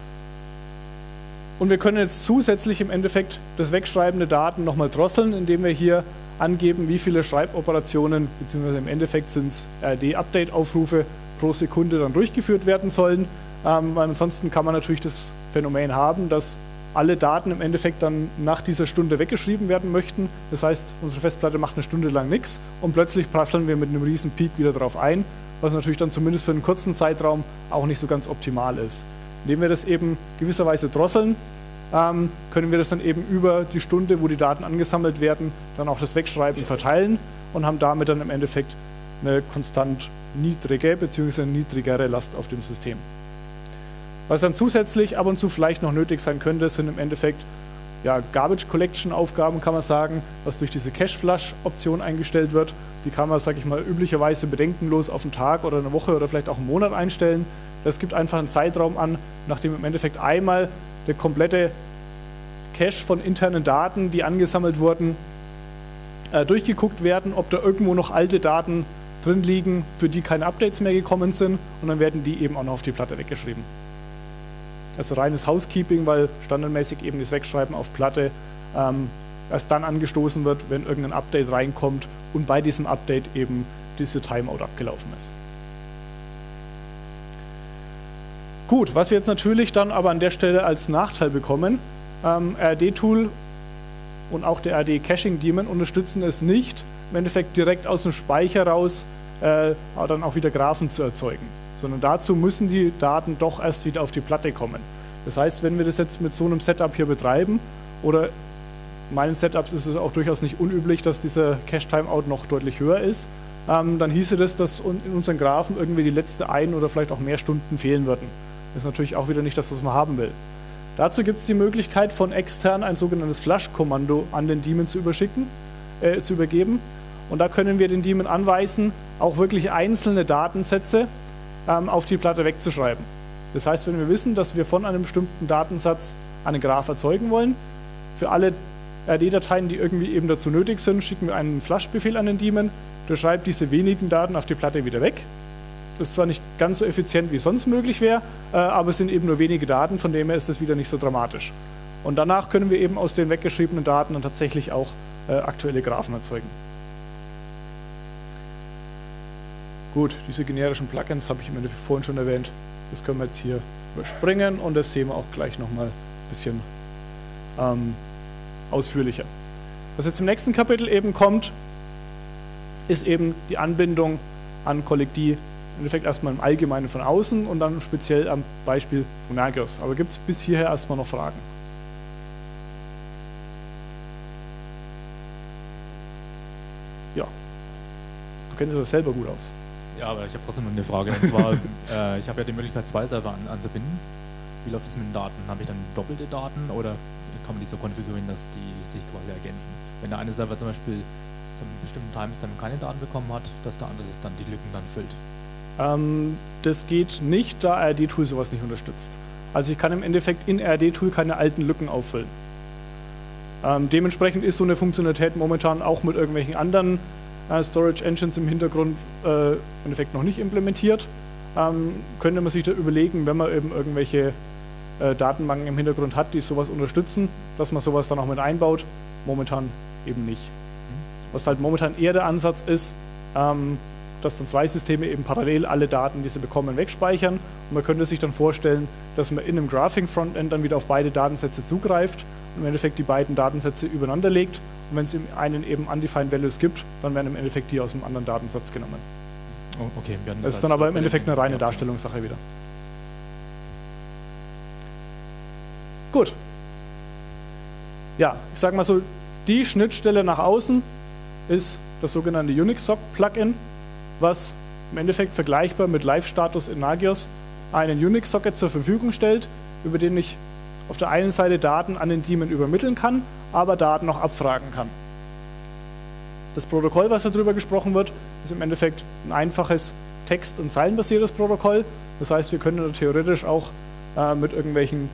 Und wir können jetzt zusätzlich im Endeffekt das Wegschreiben der Daten nochmal drosseln, indem wir hier angeben, wie viele Schreiboperationen, beziehungsweise im Endeffekt sind es R R D-Update-Aufrufe pro Sekunde dann durchgeführt werden sollen. Ähm, weil ansonsten kann man natürlich das Phänomen haben, dass alle Daten im Endeffekt dann nach dieser Stunde weggeschrieben werden möchten. Das heißt, unsere Festplatte macht eine Stunde lang nichts und plötzlich prasseln wir mit einem riesen Peak wieder drauf ein, was natürlich dann zumindest für einen kurzen Zeitraum auch nicht so ganz optimal ist. Indem wir das eben gewisserweise drosseln, ähm, können wir das dann eben über die Stunde, wo die Daten angesammelt werden, dann auch das Wegschreiben verteilen und haben damit dann im Endeffekt eine konstant niedrige bzw. niedrigere Last auf dem System. Was dann zusätzlich ab und zu vielleicht noch nötig sein könnte, sind im Endeffekt ja, Garbage Collection Aufgaben, kann man sagen, was durch diese Cache Flush Option eingestellt wird. Die kann man, sage ich mal, üblicherweise bedenkenlos auf einen Tag oder eine Woche oder vielleicht auch einen Monat einstellen. Das gibt einfach einen Zeitraum an, nachdem im Endeffekt einmal der komplette Cache von internen Daten, die angesammelt wurden, äh, durchgeguckt werden, ob da irgendwo noch alte Daten drin liegen, für die keine Updates mehr gekommen sind, und dann werden die eben auch noch auf die Platte weggeschrieben. Also reines Housekeeping, weil standardmäßig eben das Wegschreiben auf Platte ähm, erst dann angestoßen wird, wenn irgendein Update reinkommt und bei diesem Update eben diese Timeout abgelaufen ist. Gut, was wir jetzt natürlich dann aber an der Stelle als Nachteil bekommen, ähm, R R D-Tool und auch der R R D-Caching-Daemon unterstützen es nicht, im Endeffekt direkt aus dem Speicher raus äh, dann auch wieder Graphen zu erzeugen, sondern dazu müssen die Daten doch erst wieder auf die Platte kommen. Das heißt, wenn wir das jetzt mit so einem Setup hier betreiben, oder in meinen Setups ist es auch durchaus nicht unüblich, dass dieser Cache-Timeout noch deutlich höher ist, ähm, dann hieße das, dass in unseren Graphen irgendwie die letzte ein oder vielleicht auch mehr Stunden fehlen würden. Das ist natürlich auch wieder nicht das, was man haben will. Dazu gibt es die Möglichkeit, von extern ein sogenanntes Flush-Kommando an den Daemon zu überschicken, äh, zu übergeben. Und da können wir den Daemon anweisen, auch wirklich einzelne Datensätze ähm, auf die Platte wegzuschreiben. Das heißt, wenn wir wissen, dass wir von einem bestimmten Datensatz einen Graph erzeugen wollen, für alle R R D-Dateien, die irgendwie eben dazu nötig sind, schicken wir einen Flush-Befehl an den Daemon, der schreibt diese wenigen Daten auf die Platte wieder weg. Das ist zwar nicht ganz so effizient, wie sonst möglich wäre, äh, aber es sind eben nur wenige Daten, von dem her ist das wieder nicht so dramatisch. Und danach können wir eben aus den weggeschriebenen Daten dann tatsächlich auch äh, aktuelle Graphen erzeugen. Gut, diese generischen Plugins habe ich im Endeffekt vorhin schon erwähnt. Das können wir jetzt hier überspringen und das sehen wir auch gleich nochmal ein bisschen ähm, ausführlicher. Was jetzt im nächsten Kapitel eben kommt, ist eben die Anbindung an Collect D. Im Endeffekt erstmal im Allgemeinen von außen und dann speziell am Beispiel von Nagios. Aber gibt es bis hierher erstmal noch Fragen? Ja. Du kennst dich das selber gut aus. Ja, aber ich habe trotzdem noch eine Frage. Und zwar, äh, ich habe ja die Möglichkeit, zwei Server an, anzubinden. Wie läuft es mit den Daten? Habe ich dann doppelte Daten oder kann man die so konfigurieren, dass die sich quasi ergänzen. Wenn der eine Server zum Beispiel zum bestimmten Timestamp keine Daten bekommen hat, dass der andere das dann die Lücken dann füllt. Ähm, das geht nicht, da R D-Tool sowas nicht unterstützt. Also ich kann im Endeffekt in R D-Tool keine alten Lücken auffüllen. Ähm, dementsprechend ist so eine Funktionalität momentan auch mit irgendwelchen anderen äh, Storage Engines im Hintergrund äh, im Endeffekt noch nicht implementiert. Ähm, könnte man sich da überlegen, wenn man eben irgendwelche äh, Datenbanken im Hintergrund hat, die sowas unterstützen, dass man sowas dann auch mit einbaut. Momentan eben nicht. Was halt momentan eher der Ansatz ist, ähm, dass dann zwei Systeme eben parallel alle Daten, die sie bekommen, wegspeichern. Und man könnte sich dann vorstellen, dass man in einem Graphing-Frontend dann wieder auf beide Datensätze zugreift und im Endeffekt die beiden Datensätze übereinander legt. Und wenn es im einen eben Undefined Values gibt, dann werden im Endeffekt die aus dem anderen Datensatz genommen. Oh, okay. Das, das ist dann aber im Endeffekt eine reine ja. Darstellungssache wieder. Gut. Ja, ich sage mal so, die Schnittstelle nach außen ist das sogenannte Unix-Sock-Plugin, was im Endeffekt vergleichbar mit Live-Status in Nagios einen Unix-Socket zur Verfügung stellt, über den ich auf der einen Seite Daten an den Daemon übermitteln kann, aber Daten auch abfragen kann. Das Protokoll, was darüber gesprochen wird, ist im Endeffekt ein einfaches Text- und Zeilenbasiertes Protokoll. Das heißt, wir können theoretisch auch äh, mit irgendwelchen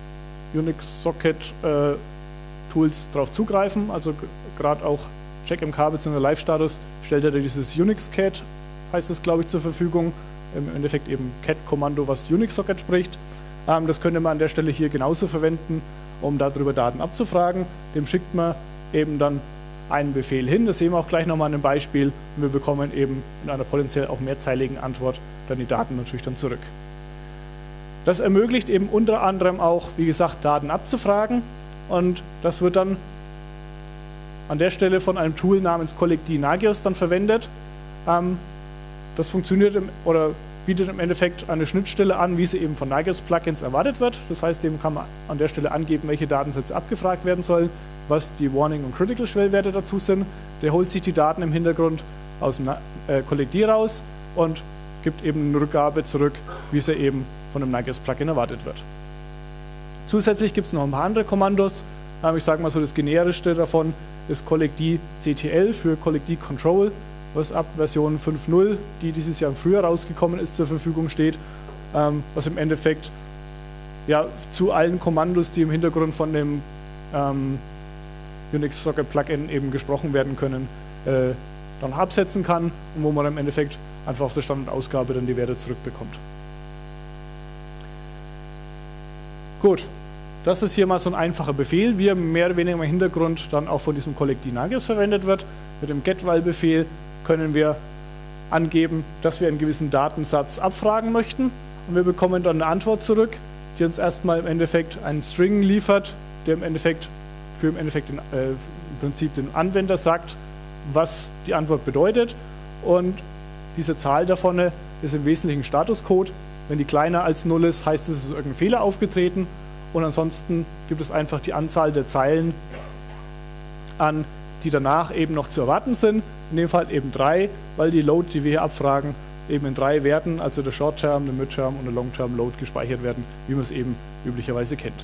Unix-Socket-Tools äh, drauf zugreifen. Also gerade auch CheckMK bzw. Live-Status stellt er dieses Unix-Cat, heißt es glaube ich, zur Verfügung. Im Endeffekt eben Cat-Kommando, was Unix-Socket spricht. Ähm, das könnte man an der Stelle hier genauso verwenden, um darüber Daten abzufragen. Dem schickt man eben dann einen Befehl hin. Das sehen wir auch gleich nochmal an einem Beispiel. Und wir bekommen eben in einer potenziell auch mehrzeiligen Antwort dann die Daten natürlich dann zurück. Das ermöglicht eben unter anderem auch, wie gesagt, Daten abzufragen. Und das wird dann an der Stelle von einem Tool namens Collectd Nagios dann verwendet. Ähm, das funktioniert im, oder bietet im Endeffekt eine Schnittstelle an, wie sie eben von Nagios-Plugins erwartet wird. Das heißt, dem kann man an der Stelle angeben, welche Datensätze abgefragt werden sollen, was die Warning- und Critical-Schwellwerte dazu sind. Der holt sich die Daten im Hintergrund aus dem äh, Collectd raus und gibt eben eine Rückgabe zurück, wie sie eben von einem Nagios-Plugin erwartet wird. Zusätzlich gibt es noch ein paar andere Kommandos. Ähm, ich sage mal so, das generischste davon ist Collectd C T L für Collectd Control, was ab Version fünf Punkt null, die dieses Jahr früher rausgekommen ist, zur Verfügung steht, ähm, was im Endeffekt ja, zu allen Kommandos, die im Hintergrund von dem ähm, Unix-Socket-Plugin eben gesprochen werden können, äh, dann absetzen kann und wo man im Endeffekt einfach auf der Standardausgabe dann die Werte zurückbekommt. Gut. Das ist hier mal so ein einfacher Befehl, wie er mehr oder weniger im Hintergrund dann auch von diesem Collectd Nagios verwendet wird. Mit dem getWhile-Befehl können wir angeben, dass wir einen gewissen Datensatz abfragen möchten und wir bekommen dann eine Antwort zurück, die uns erstmal im Endeffekt einen String liefert, der im Endeffekt für im Endeffekt den, äh, im Prinzip den Anwender sagt, was die Antwort bedeutet, und diese Zahl da vorne ist im Wesentlichen Statuscode. Wenn die kleiner als null ist, heißt es, es ist irgendein Fehler aufgetreten. Und ansonsten gibt es einfach die Anzahl der Zeilen an, die danach eben noch zu erwarten sind. In dem Fall eben drei, weil die Load, die wir hier abfragen, eben in drei Werten, also der Short-Term, der Mid-Term und der Long-Term Load gespeichert werden, wie man es eben üblicherweise kennt.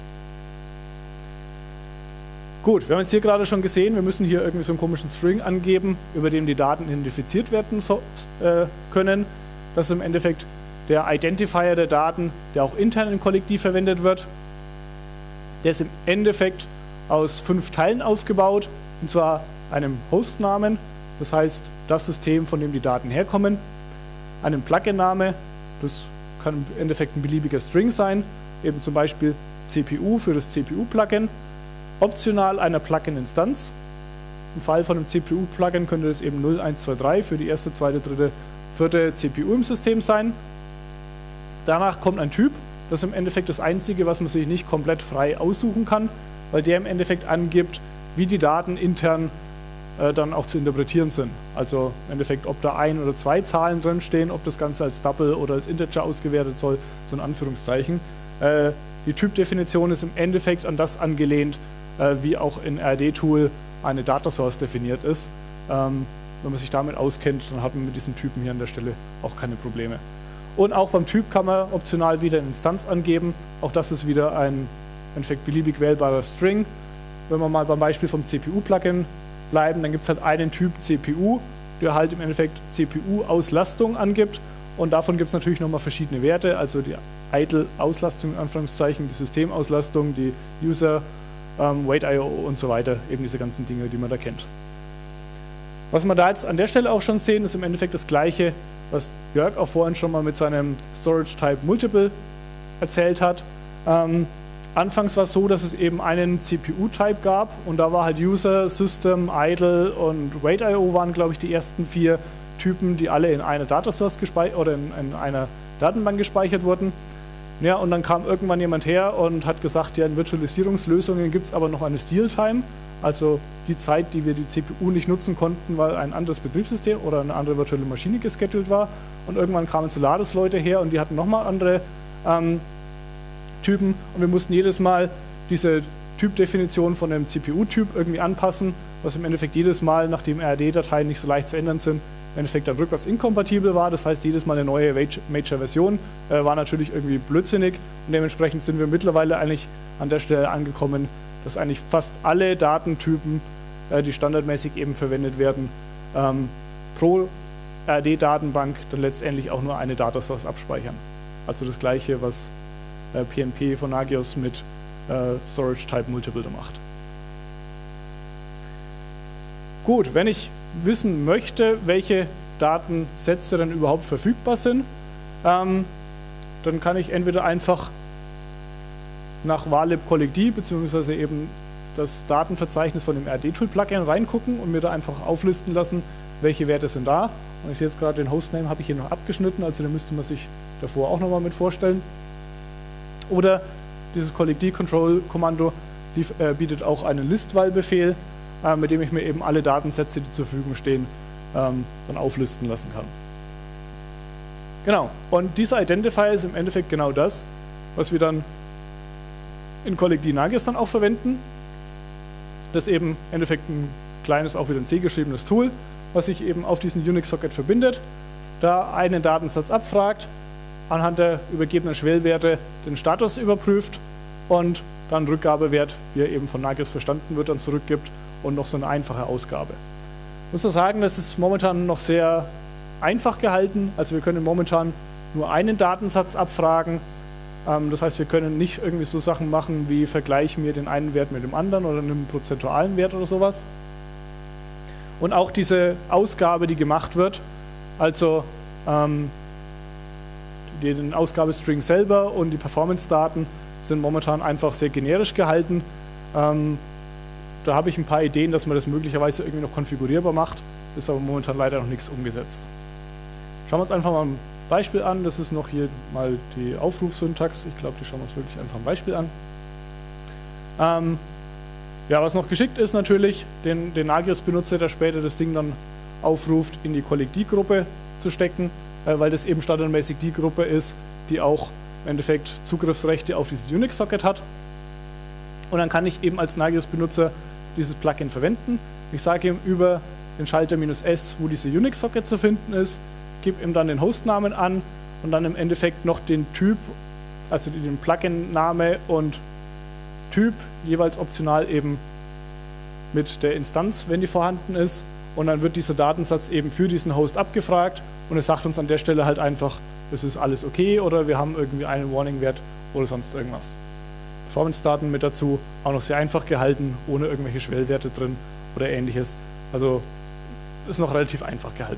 Gut, wir haben jetzt hier gerade schon gesehen, wir müssen hier irgendwie so einen komischen String angeben, über den die Daten identifiziert werden so, äh, können. Das ist im Endeffekt der Identifier der Daten, der auch intern in Collectd verwendet wird. Der ist im Endeffekt aus fünf Teilen aufgebaut, und zwar einem Hostnamen, das heißt das System, von dem die Daten herkommen, einem Plugin-Name, das kann im Endeffekt ein beliebiger String sein, eben zum Beispiel C P U für das C P U-Plugin, optional einer Plugin-Instanz. Im Fall von einem C P U-Plugin könnte das eben null, eins, zwei, drei für die erste, zweite, dritte, vierte C P U im System sein. Danach kommt ein Typ. Das ist im Endeffekt das Einzige, was man sich nicht komplett frei aussuchen kann, weil der im Endeffekt angibt, wie die Daten intern äh, dann auch zu interpretieren sind. Also im Endeffekt, ob da ein oder zwei Zahlen drin stehen, ob das Ganze als Double oder als Integer ausgewertet soll, so in Anführungszeichen. Äh, die Typdefinition ist im Endeffekt an das angelehnt, äh, wie auch in R D-Tool eine Data Source definiert ist. Ähm, wenn man sich damit auskennt, dann hat man mit diesen Typen hier an der Stelle auch keine Probleme. Und auch beim Typ kann man optional wieder eine Instanz angeben. Auch das ist wieder ein im Endeffekt beliebig wählbarer String. Wenn wir mal beim Beispiel vom C P U-Plugin bleiben, dann gibt es halt einen Typ C P U, der halt im Endeffekt C P U-Auslastung angibt und davon gibt es natürlich nochmal verschiedene Werte, also die Idle-Auslastung in Anführungszeichen, die Systemauslastung, die User, ähm, Wait I O und so weiter, eben diese ganzen Dinge, die man da kennt. Was wir da jetzt an der Stelle auch schon sehen, ist im Endeffekt das Gleiche, was Jörg auch vorhin schon mal mit seinem Storage Type Multiple erzählt hat. Ähm, anfangs war es so, dass es eben einen C P U-Type gab und da war halt User, System, Idle und Wait I O waren, glaube ich, die ersten vier Typen, die alle in einer Datasource gespeichert oder in, in einer Datenbank gespeichert wurden. Ja, und dann kam irgendwann jemand her und hat gesagt, ja, in Virtualisierungslösungen gibt es aber noch eine Steal-Time, also die Zeit, die wir die C P U nicht nutzen konnten, weil ein anderes Betriebssystem oder eine andere virtuelle Maschine gescheduled war. Und irgendwann kamen Solaris-Leute her und die hatten nochmal andere ähm, Typen und wir mussten jedes Mal diese Typdefinition von einem C P U-Typ irgendwie anpassen, was im Endeffekt jedes Mal, nachdem R A D-Dateien nicht so leicht zu ändern sind, im Endeffekt dann rückwärts inkompatibel war. Das heißt, jedes Mal eine neue Major-Version äh, war natürlich irgendwie blödsinnig und dementsprechend sind wir mittlerweile eigentlich an der Stelle angekommen, dass eigentlich fast alle Datentypen, äh, die standardmäßig eben verwendet werden, ähm, pro R A D-Datenbank dann letztendlich auch nur eine Datasource abspeichern. Also das gleiche, was äh, P N P von Nagios mit äh, Storage Type Multiple macht. Gut, wenn ich wissen möchte, welche Datensätze dann überhaupt verfügbar sind, ähm, dann kann ich entweder einfach nach valib collectd beziehungsweise eben das Datenverzeichnis von dem R A D-Tool-Plugin reingucken und mir da einfach auflisten lassen, welche Werte sind da. Und ich sehe jetzt gerade, den Hostname habe ich hier noch abgeschnitten, also da müsste man sich davor auch nochmal mit vorstellen. Oder dieses collecd-control-Kommando äh, bietet auch einen List-While-Befehl, äh, mit dem ich mir eben alle Datensätze, die zur Verfügung stehen, ähm, dann auflisten lassen kann. Genau, und dieser Identifier ist im Endeffekt genau das, was wir dann in collecd Nagios dann auch verwenden. Das ist eben im Endeffekt ein kleines, auch wieder ein C geschriebenes Tool, was sich eben auf diesen Unix-Socket verbindet, da einen Datensatz abfragt, anhand der übergebenen Schwellwerte den Status überprüft und dann Rückgabewert, wie er eben von Nagios verstanden wird, dann zurückgibt und noch so eine einfache Ausgabe. Ich muss da sagen, das ist momentan noch sehr einfach gehalten, also wir können momentan nur einen Datensatz abfragen. Das heißt, wir können nicht irgendwie so Sachen machen wie vergleichen wir den einen Wert mit dem anderen oder einen prozentualen Wert oder sowas. Und auch diese Ausgabe, die gemacht wird, also ähm, den Ausgabestring selber und die Performance-Daten sind momentan einfach sehr generisch gehalten. Ähm, da habe ich ein paar Ideen, dass man das möglicherweise irgendwie noch konfigurierbar macht, ist aber momentan leider noch nichts umgesetzt. Schauen wir uns einfach mal ein Beispiel an. Das ist noch hier mal die Aufrufsyntax. Ich glaube, die schauen wir uns wirklich einfach ein Beispiel an. Ähm, ja, was noch geschickt ist natürlich, den, den Nagios-Benutzer, der später das Ding dann aufruft, in die collecd-Gruppe zu stecken, äh, weil das eben standardmäßig die Gruppe ist, die auch im Endeffekt Zugriffsrechte auf dieses Unix-Socket hat. Und dann kann ich eben als Nagios-Benutzer dieses Plugin verwenden. Ich sage ihm über den Schalter "-s", wo diese Unix-Socket zu finden ist, gebe ihm dann den Hostnamen an und dann im Endeffekt noch den Typ, also den Plugin-Name und Typ, jeweils optional eben mit der Instanz, wenn die vorhanden ist. Und dann wird dieser Datensatz eben für diesen Host abgefragt und es sagt uns an der Stelle halt einfach, es ist alles okay oder wir haben irgendwie einen Warning-Wert oder sonst irgendwas. Performance-Daten mit dazu, auch noch sehr einfach gehalten, ohne irgendwelche Schwellwerte drin oder ähnliches. Also ist noch relativ einfach gehalten.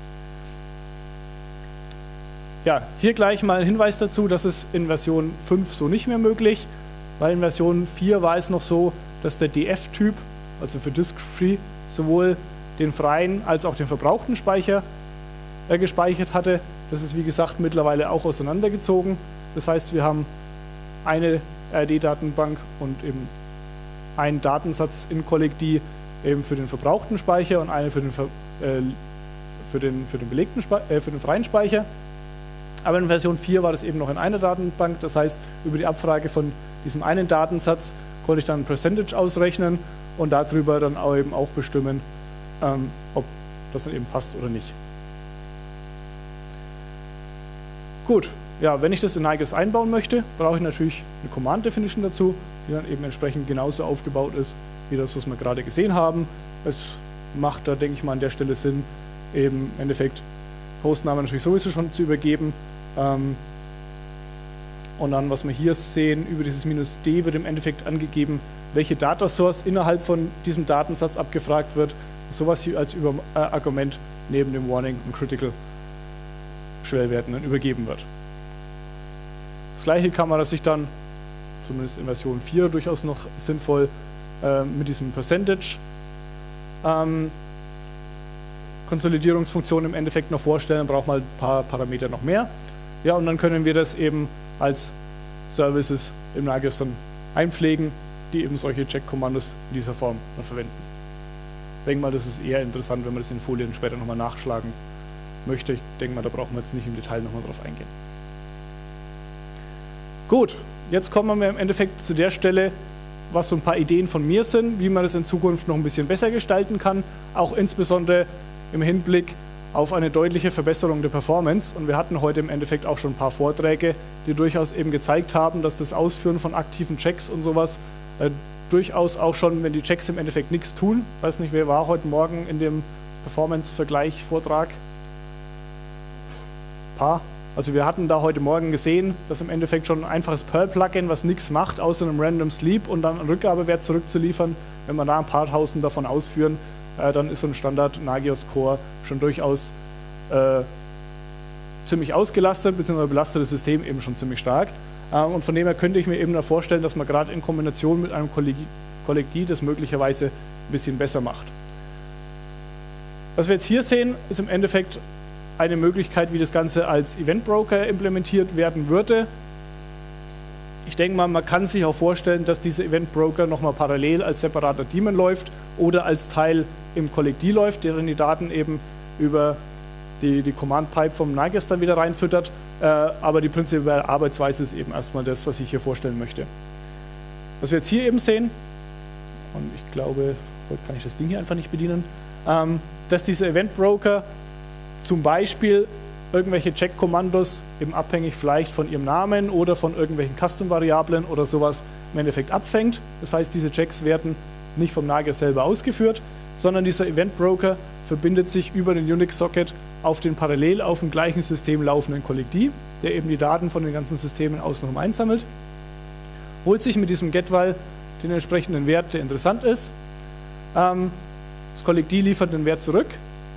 Ja, hier gleich mal ein Hinweis dazu, das ist in Version fünf so nicht mehr möglich, weil in Version vier war es noch so, dass der D F-Typ, also für Disk-Free, sowohl den freien als auch den verbrauchten Speicher äh, gespeichert hatte. Das ist wie gesagt mittlerweile auch auseinandergezogen. Das heißt, wir haben eine R A D-Datenbank und eben einen Datensatz in collecd eben für den verbrauchten Speicher und eine für den, äh, für den, für den, belegten Spe äh, für den freien Speicher. Aber in Version vier war das eben noch in einer Datenbank. Das heißt, über die Abfrage von diesem einen Datensatz konnte ich dann ein Percentage ausrechnen und darüber dann auch eben auch bestimmen, ähm, ob das dann eben passt oder nicht. Gut, ja, wenn ich das in Nagios einbauen möchte, brauche ich natürlich eine Command Definition dazu, die dann eben entsprechend genauso aufgebaut ist, wie das, was wir gerade gesehen haben. Es macht da, denke ich mal, an der Stelle Sinn, eben im Endeffekt Hostname natürlich sowieso schon zu übergeben. Ähm, und dann, was wir hier sehen, über dieses minus D wird im Endeffekt angegeben, welche Data Source innerhalb von diesem Datensatz abgefragt wird. Sowas hier als Über äh, Argument neben dem Warning und Critical Schwellwerten dann übergeben wird. Das gleiche kann man sich dann, zumindest in Version vier durchaus noch sinnvoll, äh, mit diesem Percentage ähm, Konsolidierungsfunktion im Endeffekt noch vorstellen, dann braucht man ein paar Parameter noch mehr. Ja, und dann können wir das eben als Services im Nagios dann einpflegen, die eben solche Check-Kommandos in dieser Form dann verwenden. Ich denke mal, das ist eher interessant, wenn man das in Folien später nochmal nachschlagen möchte. Ich denke mal, da brauchen wir jetzt nicht im Detail nochmal drauf eingehen. Gut, jetzt kommen wir im Endeffekt zu der Stelle, was so ein paar Ideen von mir sind, wie man das in Zukunft noch ein bisschen besser gestalten kann, auch insbesondere im Hinblick auf eine deutliche Verbesserung der Performance. Und wir hatten heute im Endeffekt auch schon ein paar Vorträge, die durchaus eben gezeigt haben, dass das Ausführen von aktiven Checks und sowas äh, durchaus auch schon, wenn die Checks im Endeffekt nichts tun, weiß nicht, wer war heute Morgen in dem Performance-Vergleich-Vortrag? Ein paar. Also wir hatten da heute Morgen gesehen, dass im Endeffekt schon ein einfaches Perl-Plugin, was nichts macht, außer einem Random Sleep und dann einen Rückgabewert zurückzuliefern, wenn wir da ein paar Tausend davon ausführen, äh, dann ist so ein Standard Nagios Core schon durchaus äh, ziemlich ausgelastet, beziehungsweise belastet das System eben schon ziemlich stark. Äh, und von dem her könnte ich mir eben da vorstellen, dass man gerade in Kombination mit einem Kollektiv das möglicherweise ein bisschen besser macht. Was wir jetzt hier sehen, ist im Endeffekt eine Möglichkeit, wie das Ganze als Event Broker implementiert werden würde. Ich denke mal, man kann sich auch vorstellen, dass dieser Event Broker nochmal parallel als separater Daemon läuft oder als Teil im Kollektiv läuft, der dann die Daten eben über die, die Command Pipe vom Nagios dann wieder reinfüttert. Äh, aber die prinzipielle Arbeitsweise ist eben erstmal das, was ich hier vorstellen möchte. Was wir jetzt hier eben sehen, und ich glaube, heute kann ich das Ding hier einfach nicht bedienen, ähm, dass dieser Event Broker zum Beispiel irgendwelche Check-Kommandos, eben abhängig vielleicht von ihrem Namen oder von irgendwelchen Custom-Variablen oder sowas im Endeffekt abfängt. Das heißt, diese Checks werden nicht vom Nagios selber ausgeführt, sondern dieser Event Broker verbindet sich über den Unix-Socket auf den parallel auf dem gleichen System laufenden Kollektiv, der eben die Daten von den ganzen Systemen außenrum einsammelt, holt sich mit diesem Getval den entsprechenden Wert, der interessant ist. Ähm, das Kollektiv liefert den Wert zurück.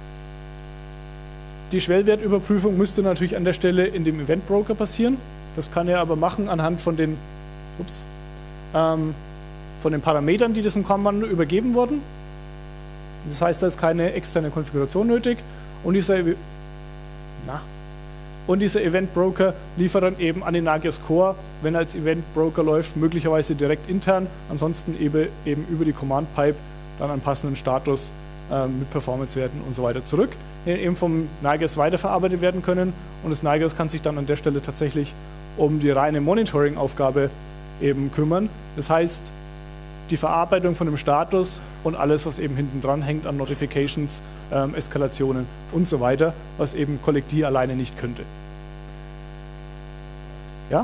Die Schwellwertüberprüfung müsste natürlich an der Stelle in dem Event Broker passieren. Das kann er aber machen anhand von den, ups, ähm, von den Parametern, die diesem Kommando übergeben wurden. Das heißt, da ist keine externe Konfiguration nötig. Und dieser, na, und dieser Event Broker liefert dann eben an den Nagios Core, wenn er als Event Broker läuft, möglicherweise direkt intern, ansonsten eben, eben über die Command Pipe dann einen passenden Status äh, mit Performancewerten und so weiter zurück, die eben vom Nagios weiterverarbeitet werden können. Und das Nagios kann sich dann an der Stelle tatsächlich um die reine Monitoring-Aufgabe eben kümmern. Das heißt, die Verarbeitung von dem Status und alles, was eben hinten dran hängt an Notifications, ähm, Eskalationen und so weiter, was eben Kollektiv alleine nicht könnte. Ja?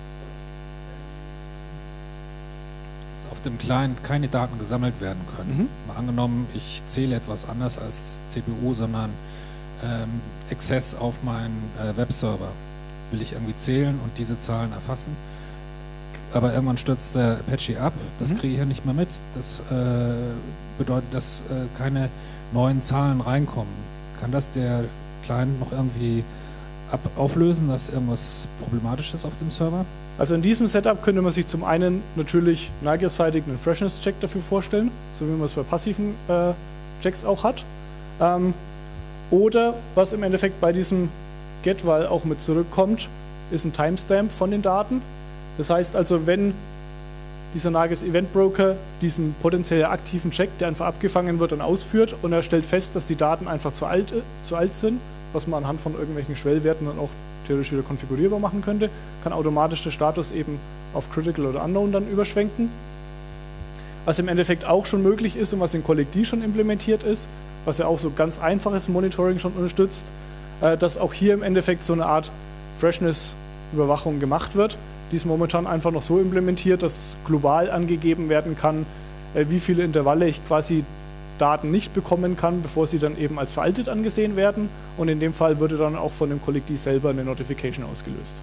Auf dem Client keine Daten gesammelt werden können. Mhm. Mal angenommen, ich zähle etwas anders als C P U, sondern ähm, Access auf meinen äh, Webserver. Will ich irgendwie zählen und diese Zahlen erfassen. Aber irgendwann stürzt der Apache ab, das Mhm. kriege ich ja nicht mehr mit. Das äh, bedeutet, dass äh, keine neuen Zahlen reinkommen. Kann das der Client noch irgendwie ab auflösen, dass irgendwas problematisch ist auf dem Server? Also in diesem Setup könnte man sich zum einen natürlich Nagios-seitig einen Freshness-Check dafür vorstellen, so wie man es bei passiven äh, Checks auch hat. Ähm, oder was im Endeffekt bei diesem Getval auch mit zurückkommt, ist ein Timestamp von den Daten. Das heißt also, wenn dieser Nagios Event Broker diesen potenziell aktiven Check, der einfach abgefangen wird, dann ausführt und er stellt fest, dass die Daten einfach zu alt, zu alt sind, was man anhand von irgendwelchen Schwellwerten dann auch theoretisch wieder konfigurierbar machen könnte, kann automatisch der Status eben auf Critical oder Unknown dann überschwenken. Was im Endeffekt auch schon möglich ist und was in Kollektiv schon implementiert ist, was ja auch so ganz einfaches Monitoring schon unterstützt, dass auch hier im Endeffekt so eine Art Freshness Überwachung gemacht wird. Die ist momentan einfach noch so implementiert, dass global angegeben werden kann, äh, wie viele Intervalle ich quasi Daten nicht bekommen kann, bevor sie dann eben als veraltet angesehen werden. Und in dem Fall würde dann auch von dem Kollektiv selber eine Notification ausgelöst.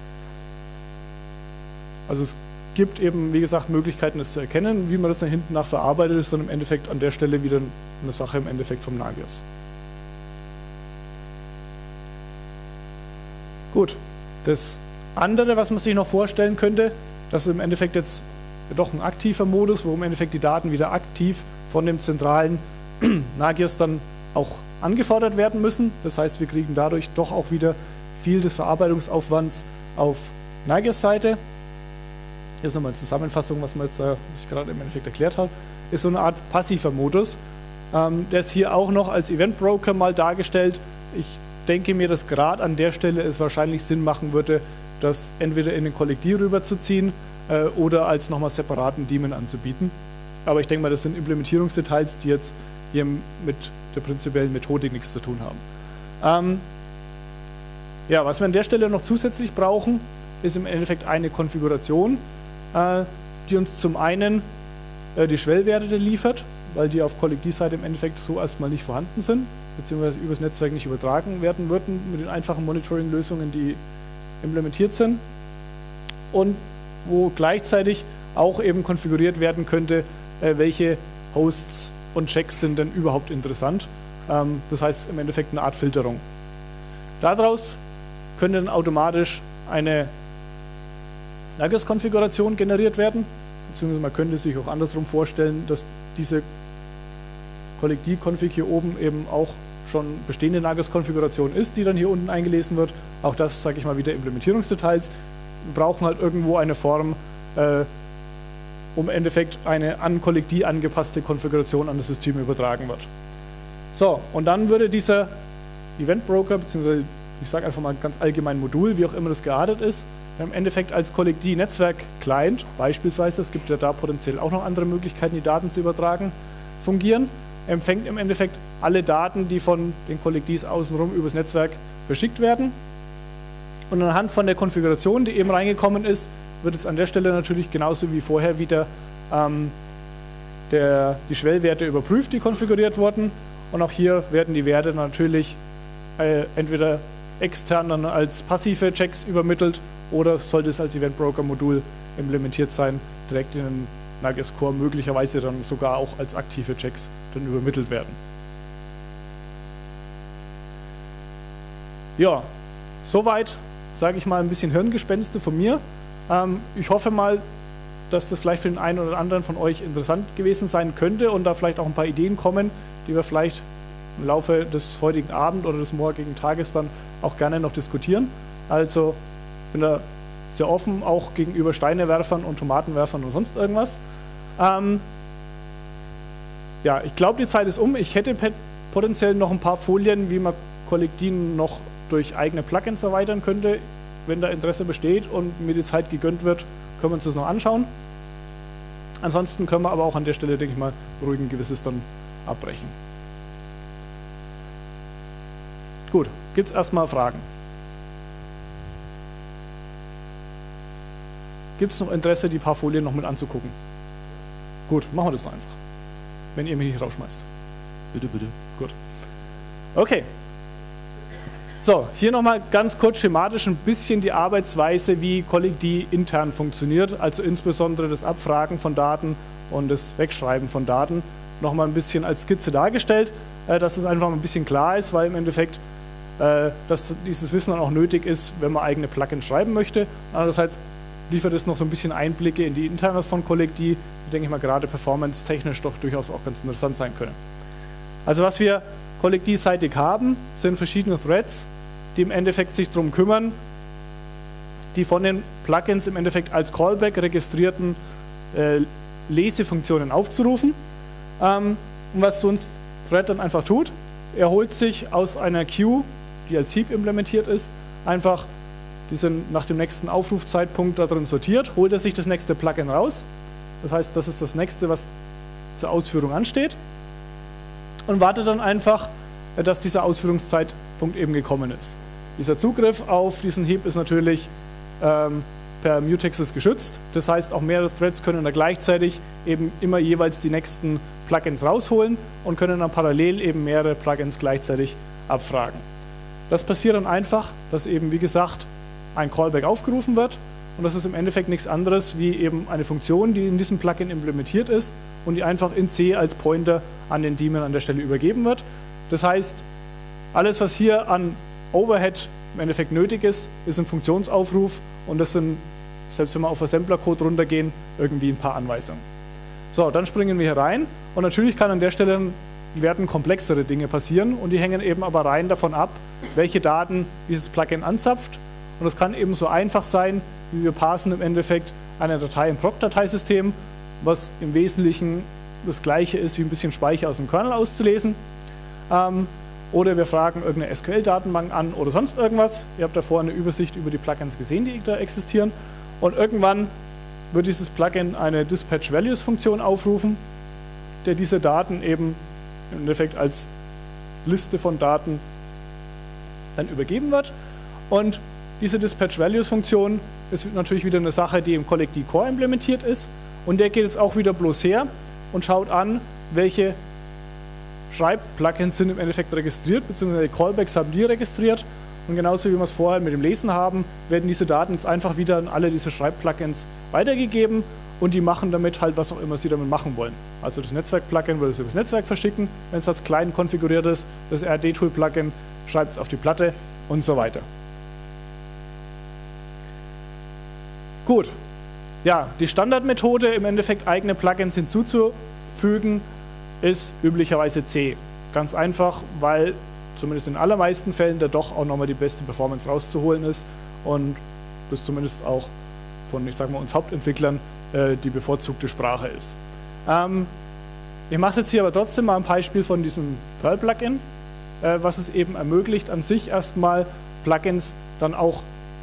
Also es gibt eben, wie gesagt, Möglichkeiten, das zu erkennen. Wie man das dann hinten nach verarbeitet, ist dann im Endeffekt an der Stelle wieder eine Sache im Endeffekt vom Nagios. Gut, das andere, was man sich noch vorstellen könnte, das ist im Endeffekt jetzt doch ein aktiver Modus, wo im Endeffekt die Daten wieder aktiv von dem zentralen Nagios dann auch angefordert werden müssen. Das heißt, wir kriegen dadurch doch auch wieder viel des Verarbeitungsaufwands auf Nagios-Seite. Hier ist nochmal eine Zusammenfassung, was, man jetzt, was ich gerade im Endeffekt erklärt habe. Ist so eine Art passiver Modus. Ähm, der ist hier auch noch als Event Broker mal dargestellt. Ich denke mir, dass gerade an der Stelle es wahrscheinlich Sinn machen würde, das entweder in den Kollektiv rüberzuziehen äh, oder als nochmal separaten Daemon anzubieten. Aber ich denke mal, das sind Implementierungsdetails, die jetzt hier mit der prinzipiellen Methodik nichts zu tun haben. Ähm, ja, was wir an der Stelle noch zusätzlich brauchen, ist im Endeffekt eine Konfiguration, äh, die uns zum einen äh, die Schwellwerte liefert, weil die auf Kollektivseite im Endeffekt so erstmal nicht vorhanden sind, beziehungsweise übers Netzwerk nicht übertragen werden würden mit den einfachen Monitoring-Lösungen, die implementiert sind, und wo gleichzeitig auch eben konfiguriert werden könnte, äh, welche Hosts und Checks sind denn überhaupt interessant. Ähm, das heißt im Endeffekt eine Art Filterung. Daraus könnte dann automatisch eine Nagios-Konfiguration generiert werden, beziehungsweise man könnte sich auch andersrum vorstellen, dass diese Kollektiv-Config hier oben eben auch schon bestehende Nagios-Konfiguration ist, die dann hier unten eingelesen wird. Auch das, sage ich mal, wieder Implementierungsdetails. Wir brauchen halt irgendwo eine Form, äh, um im Endeffekt eine an Kollektiv angepasste Konfiguration an das System übertragen wird. So, und dann würde dieser Event Broker, beziehungsweise ich sage einfach mal ganz allgemein Modul, wie auch immer das geartet ist, im Endeffekt als Kollektiv-Netzwerk-Client beispielsweise, es gibt ja da potenziell auch noch andere Möglichkeiten, die Daten zu übertragen, fungieren, empfängt im Endeffekt alle Daten, die von den Kollektivs außenrum übers Netzwerk verschickt werden. Und anhand von der Konfiguration, die eben reingekommen ist, wird jetzt an der Stelle natürlich genauso wie vorher wieder ähm, der, die Schwellwerte überprüft, die konfiguriert wurden. Und auch hier werden die Werte natürlich äh, entweder extern dann als passive Checks übermittelt oder sollte es als Event Broker Modul implementiert sein, direkt in den Nagios Core möglicherweise dann sogar auch als aktive Checks dann übermittelt werden. Ja, soweit, sage ich mal, ein bisschen Hirngespenste von mir. Ähm, ich hoffe mal, dass das vielleicht für den einen oder anderen von euch interessant gewesen sein könnte und da vielleicht auch ein paar Ideen kommen, die wir vielleicht im Laufe des heutigen Abends oder des morgigen Tages dann auch gerne noch diskutieren. Also bin da sehr offen, auch gegenüber Steinewerfern und Tomatenwerfern und sonst irgendwas. Ähm, ja, ich glaube, die Zeit ist um. Ich hätte potenziell noch ein paar Folien, wie man Kollektiv noch durch eigene Plugins erweitern könnte. Wenn da Interesse besteht und mir die Zeit gegönnt wird, können wir uns das noch anschauen. Ansonsten können wir aber auch an der Stelle, denke ich mal, ruhig ein gewisses dann abbrechen. Gut, gibt es erstmal Fragen? Gibt es noch Interesse, die paar Folien noch mit anzugucken? Gut, machen wir das doch einfach. Wenn ihr mich nicht rausschmeißt. Bitte, bitte. Gut. Okay. So, hier nochmal ganz kurz schematisch ein bisschen die Arbeitsweise, wie Kollektiv intern funktioniert, also insbesondere das Abfragen von Daten und das Wegschreiben von Daten. Nochmal ein bisschen als Skizze dargestellt, dass es einfach ein bisschen klar ist, weil im Endeffekt dass dieses Wissen dann auch nötig ist, wenn man eigene Plugins schreiben möchte. Andererseits liefert es noch so ein bisschen Einblicke in die Internas von Kollektiv, die, denke ich mal, gerade performance-technisch doch durchaus auch ganz interessant sein können. Also was wir kollektivseitig haben, sind verschiedene Threads, die im Endeffekt sich darum kümmern, die von den Plugins im Endeffekt als Callback registrierten äh, Lesefunktionen aufzurufen. Ähm, und was so ein Thread dann einfach tut, er holt sich aus einer Queue, die als Heap implementiert ist, einfach, die sind nach dem nächsten Aufrufzeitpunkt da drin sortiert, holt er sich das nächste Plugin raus. Das heißt, das ist das nächste, was zur Ausführung ansteht. Und wartet dann einfach, dass dieser Ausführungszeitpunkt eben gekommen ist. Dieser Zugriff auf diesen Heap ist natürlich ähm, per Mutexes geschützt. Das heißt, auch mehrere Threads können da gleichzeitig eben immer jeweils die nächsten Plugins rausholen und können dann parallel eben mehrere Plugins gleichzeitig abfragen. Das passiert dann einfach, dass eben, wie gesagt, ein Callback aufgerufen wird und das ist im Endeffekt nichts anderes wie eben eine Funktion, die in diesem Plugin implementiert ist und die einfach in C als Pointer an den Daemon an der Stelle übergeben wird. Das heißt, alles, was hier an Overhead im Endeffekt nötig ist, ist ein Funktionsaufruf und das sind, selbst wenn wir auf Assembler-Code runtergehen, irgendwie ein paar Anweisungen. So, dann springen wir hier rein und natürlich kann an der Stelle werden komplexere Dinge passieren und die hängen eben aber rein davon ab, welche Daten dieses Plugin anzapft und das kann eben so einfach sein, wie wir parsen im Endeffekt eine Datei im Proc-Dateisystem, was im Wesentlichen das gleiche ist, wie ein bisschen Speicher aus dem Kernel auszulesen. Ähm, oder wir fragen irgendeine S Q L-Datenbank an oder sonst irgendwas. Ihr habt davor eine Übersicht über die Plugins gesehen, die da existieren. Und irgendwann wird dieses Plugin eine Dispatch-Values-Funktion aufrufen, der diese Daten eben im Endeffekt als Liste von Daten dann übergeben wird. Und diese Dispatch-Values-Funktion ist natürlich wieder eine Sache, die im Collectd Core implementiert ist. Und der geht jetzt auch wieder bloß her und schaut an, welche Schreib-Plugins sind im Endeffekt registriert, beziehungsweise Callbacks haben die registriert. Und genauso wie wir es vorher mit dem Lesen haben, werden diese Daten jetzt einfach wieder an alle diese Schreib-Plugins weitergegeben und die machen damit halt, was auch immer sie damit machen wollen. Also das Netzwerk-Plugin würde es über das Netzwerk verschicken, wenn es als Client konfiguriert ist, das R D-Tool-Plugin schreibt es auf die Platte und so weiter. Gut, ja, die Standardmethode, im Endeffekt eigene Plugins hinzuzufügen, ist üblicherweise C. Ganz einfach, weil zumindest in den allermeisten Fällen da doch auch nochmal die beste Performance rauszuholen ist und das zumindest auch von, ich sag mal, uns Hauptentwicklern äh, die bevorzugte Sprache ist. Ähm, ich mache jetzt hier aber trotzdem mal ein Beispiel von diesem Perl-Plugin, äh, was es eben ermöglicht, an sich erstmal Plugins dann auch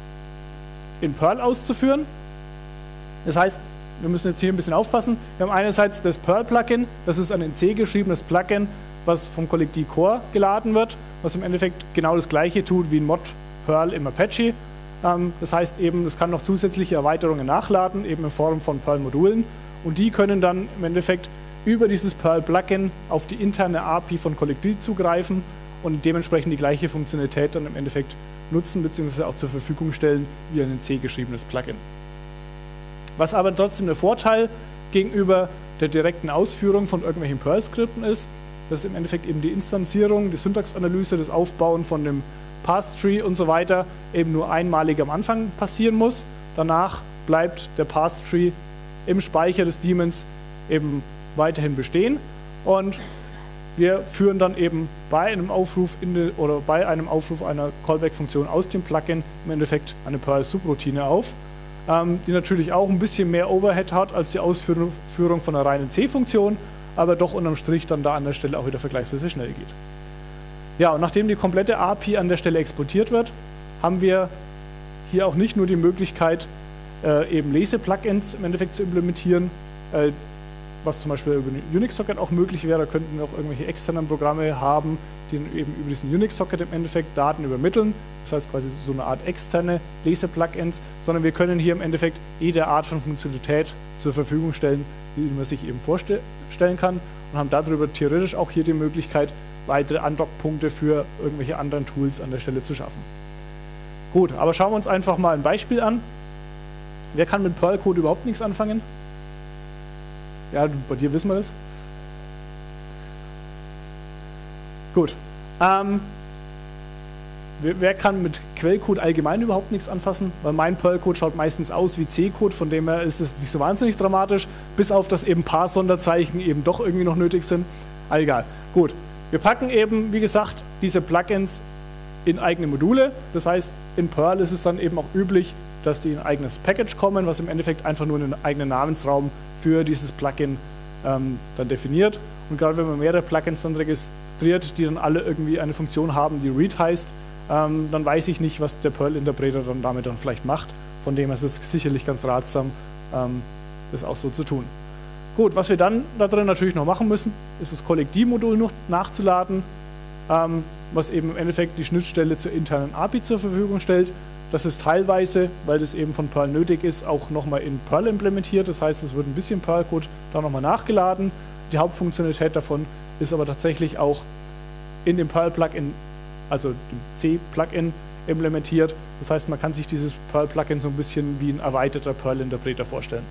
in Perl auszuführen. Das heißt, wir müssen jetzt hier ein bisschen aufpassen. Wir haben einerseits das Perl-Plugin, das ist ein in C geschriebenes Plugin, was vom Collectd Core geladen wird, was im Endeffekt genau das gleiche tut wie ein Mod Perl im Apache. Ähm, das heißt eben, es kann noch zusätzliche Erweiterungen nachladen, eben in Form von Perl-Modulen und die können dann im Endeffekt über dieses Perl-Plugin auf die interne A P I von Collectd zugreifen und dementsprechend die gleiche Funktionalität dann im Endeffekt nutzen bzw. auch zur Verfügung stellen wie ein in C geschriebenes Plugin. Was aber trotzdem der Vorteil gegenüber der direkten Ausführung von irgendwelchen Perl-Skripten ist, dass im Endeffekt eben die Instanzierung, die Syntaxanalyse, das Aufbauen von dem Parse-Tree und so weiter eben nur einmalig am Anfang passieren muss. Danach bleibt der Parse-Tree im Speicher des Daemons eben weiterhin bestehen und wir führen dann eben bei einem Aufruf in die, oder bei einem Aufruf einer Callback-Funktion aus dem Plugin im Endeffekt eine Perl-Subroutine auf, ähm, die natürlich auch ein bisschen mehr Overhead hat als die Ausführung von einer reinen C-Funktion, aber doch unterm Strich dann da an der Stelle auch wieder vergleichsweise schnell geht. Ja, und nachdem die komplette A P I an der Stelle exportiert wird, haben wir hier auch nicht nur die Möglichkeit, äh, eben Lese-Plugins im Endeffekt zu implementieren, äh, was zum Beispiel über einen Unix-Socket auch möglich wäre. Da könnten wir auch irgendwelche externen Programme haben, die eben über diesen Unix-Socket im Endeffekt Daten übermitteln. Das heißt quasi so eine Art externe Lese-Plugins, sondern wir können hier im Endeffekt jede Art von Funktionalität zur Verfügung stellen, die man sich eben vorstellen kann und haben darüber theoretisch auch hier die Möglichkeit, weitere Andockpunkte für irgendwelche anderen Tools an der Stelle zu schaffen. Gut, aber schauen wir uns einfach mal ein Beispiel an. Wer kann mit Perl-Code überhaupt nichts anfangen? Ja, bei dir wissen wir das. Gut. Ähm, wer, wer kann mit Quellcode allgemein überhaupt nichts anfassen? Weil mein Perl-Code schaut meistens aus wie C-Code, von dem her ist es nicht so wahnsinnig dramatisch, bis auf dass eben ein paar Sonderzeichen eben doch irgendwie noch nötig sind. Aber egal. Gut. Wir packen eben, wie gesagt, diese Plugins in eigene Module. Das heißt, in Perl ist es dann eben auch üblich, dass die in ein eigenes Package kommen, was im Endeffekt einfach nur einen eigenen Namensraum für dieses Plugin ähm, dann definiert. Und gerade wenn man mehrere Plugins dann registriert, die dann alle irgendwie eine Funktion haben, die read heißt, ähm, dann weiß ich nicht, was der Perl-Interpreter dann damit dann vielleicht macht. Von dem her ist es sicherlich ganz ratsam, ähm, das auch so zu tun. Gut, was wir dann da drin natürlich noch machen müssen, ist das Collectd-Modul noch nachzuladen, ähm, was eben im Endeffekt die Schnittstelle zur internen A P I zur Verfügung stellt. Das ist teilweise, weil das eben von Perl nötig ist, auch nochmal in Perl implementiert. Das heißt, es wird ein bisschen Perl-Code da nochmal nachgeladen. Die Hauptfunktionalität davon ist aber tatsächlich auch in dem Perl-Plugin, also dem C-Plugin, implementiert. Das heißt, man kann sich dieses Perl-Plugin so ein bisschen wie ein erweiterter Perl-Interpreter vorstellen.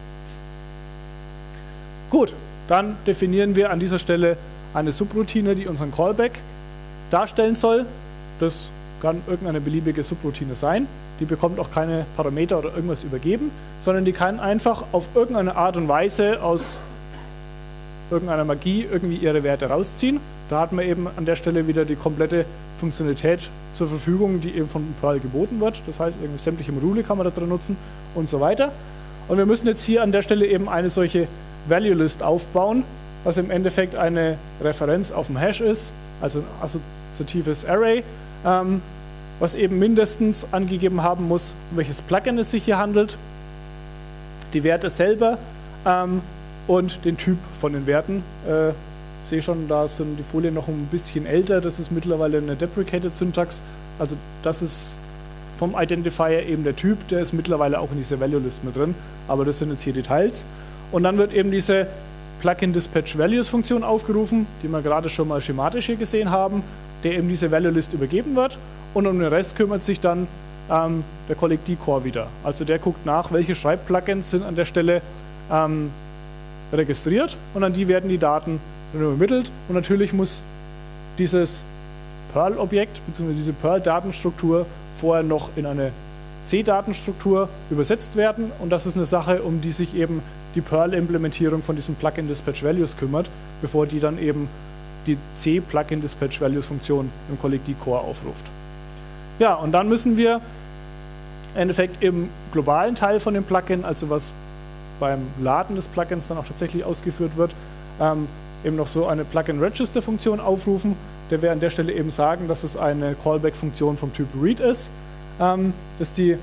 Gut, dann definieren wir an dieser Stelle eine Subroutine, die unseren Callback darstellen soll. Das kann irgendeine beliebige Subroutine sein. Die bekommt auch keine Parameter oder irgendwas übergeben, sondern die kann einfach auf irgendeine Art und Weise aus irgendeiner Magie irgendwie ihre Werte rausziehen. Da hat man eben an der Stelle wieder die komplette Funktionalität zur Verfügung, die eben von Perl geboten wird. Das heißt, irgendwie sämtliche Module kann man da drin nutzen und so weiter. Und wir müssen jetzt hier an der Stelle eben eine solche Value List aufbauen, was im Endeffekt eine Referenz auf dem Hash ist, also ein assoziatives Array, ähm, was eben mindestens angegeben haben muss, um welches Plugin es sich hier handelt, die Werte selber ähm, und den Typ von den Werten. Äh, ich sehe schon, da sind die Folien noch ein bisschen älter, das ist mittlerweile eine Deprecated Syntax, also das ist vom Identifier eben der Typ, der ist mittlerweile auch in dieser Value List mit drin, aber das sind jetzt hier Details. Und dann wird eben diese Plugin Dispatch Values Funktion aufgerufen, die wir gerade schon mal schematisch hier gesehen haben, der eben diese Value List übergeben wird. Und um den Rest kümmert sich dann ähm, der Collectd-Core wieder. Also der guckt nach, welche Schreibplugins sind an der Stelle ähm, registriert und an die werden die Daten dann übermittelt. Und natürlich muss dieses Perl-Objekt bzw. diese Perl-Datenstruktur vorher noch in eine C-Datenstruktur übersetzt werden. Und das ist eine Sache, um die sich eben die Perl-Implementierung von diesem Plugin Dispatch Values kümmert, bevor die dann eben die C-Plugin Dispatch Values Funktion im Collectd-Core aufruft. Ja, und dann müssen wir im Endeffekt im globalen Teil von dem Plugin, also was beim Laden des Plugins dann auch tatsächlich ausgeführt wird, ähm, eben noch so eine Plugin-Register-Funktion aufrufen. Der wir an der Stelle eben sagen, dass es eine Callback-Funktion vom Typ Read ist. Ähm, dass die,